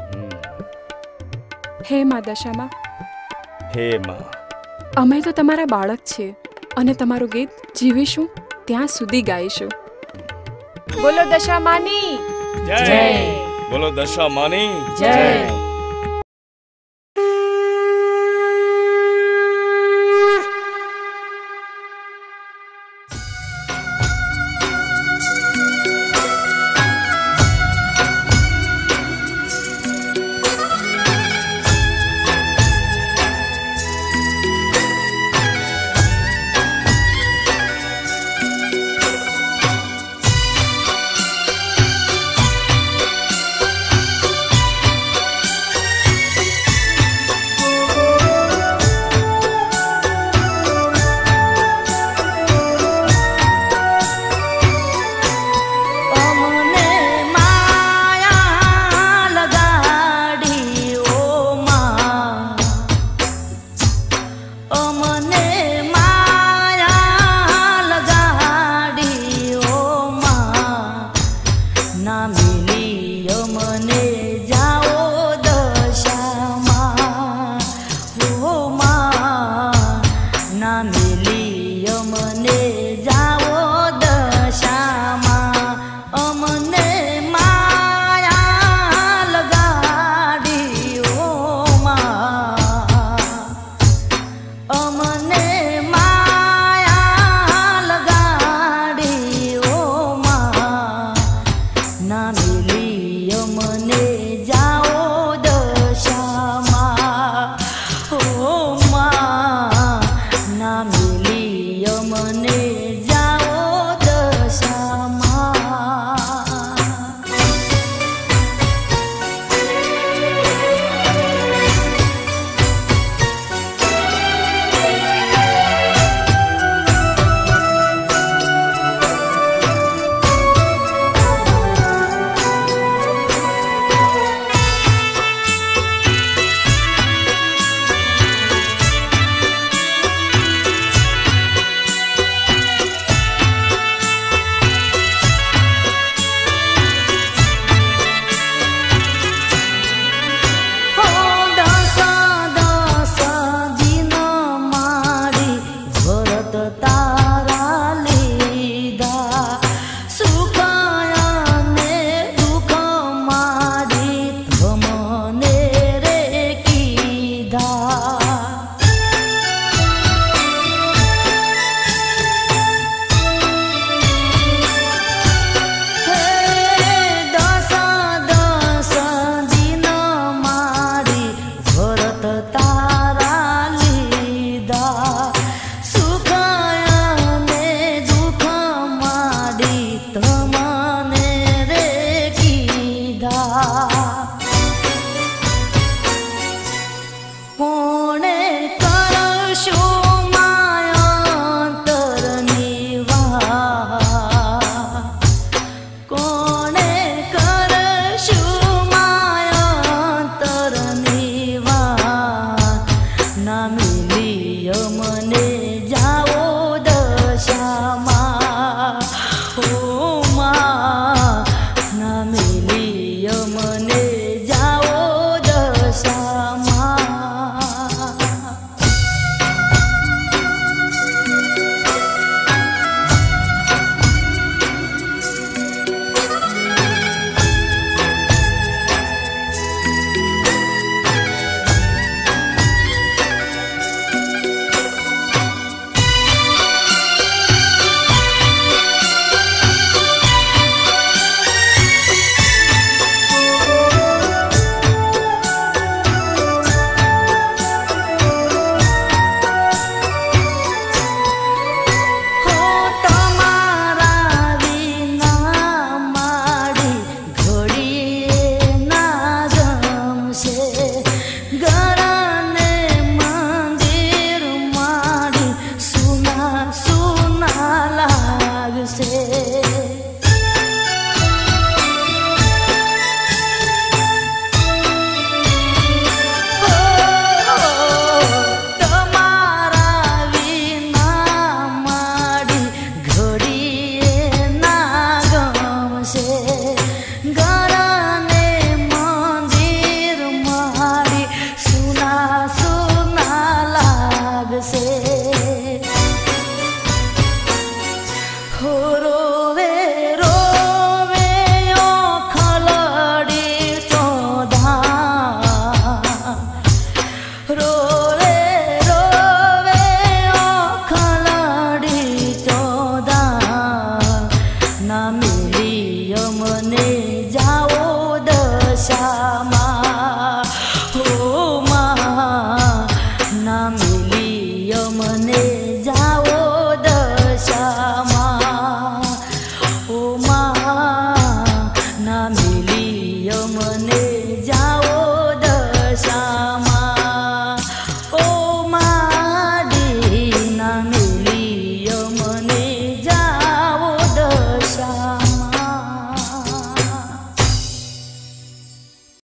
હે માં દશામાં, હે માં, અમે તો તમારા બાળક છીએ અને તમારું ગીત જીવીશું ત્યાં સુધી ગાઈશું. બોલો દશામાની જય. બોલો દશામાની જય.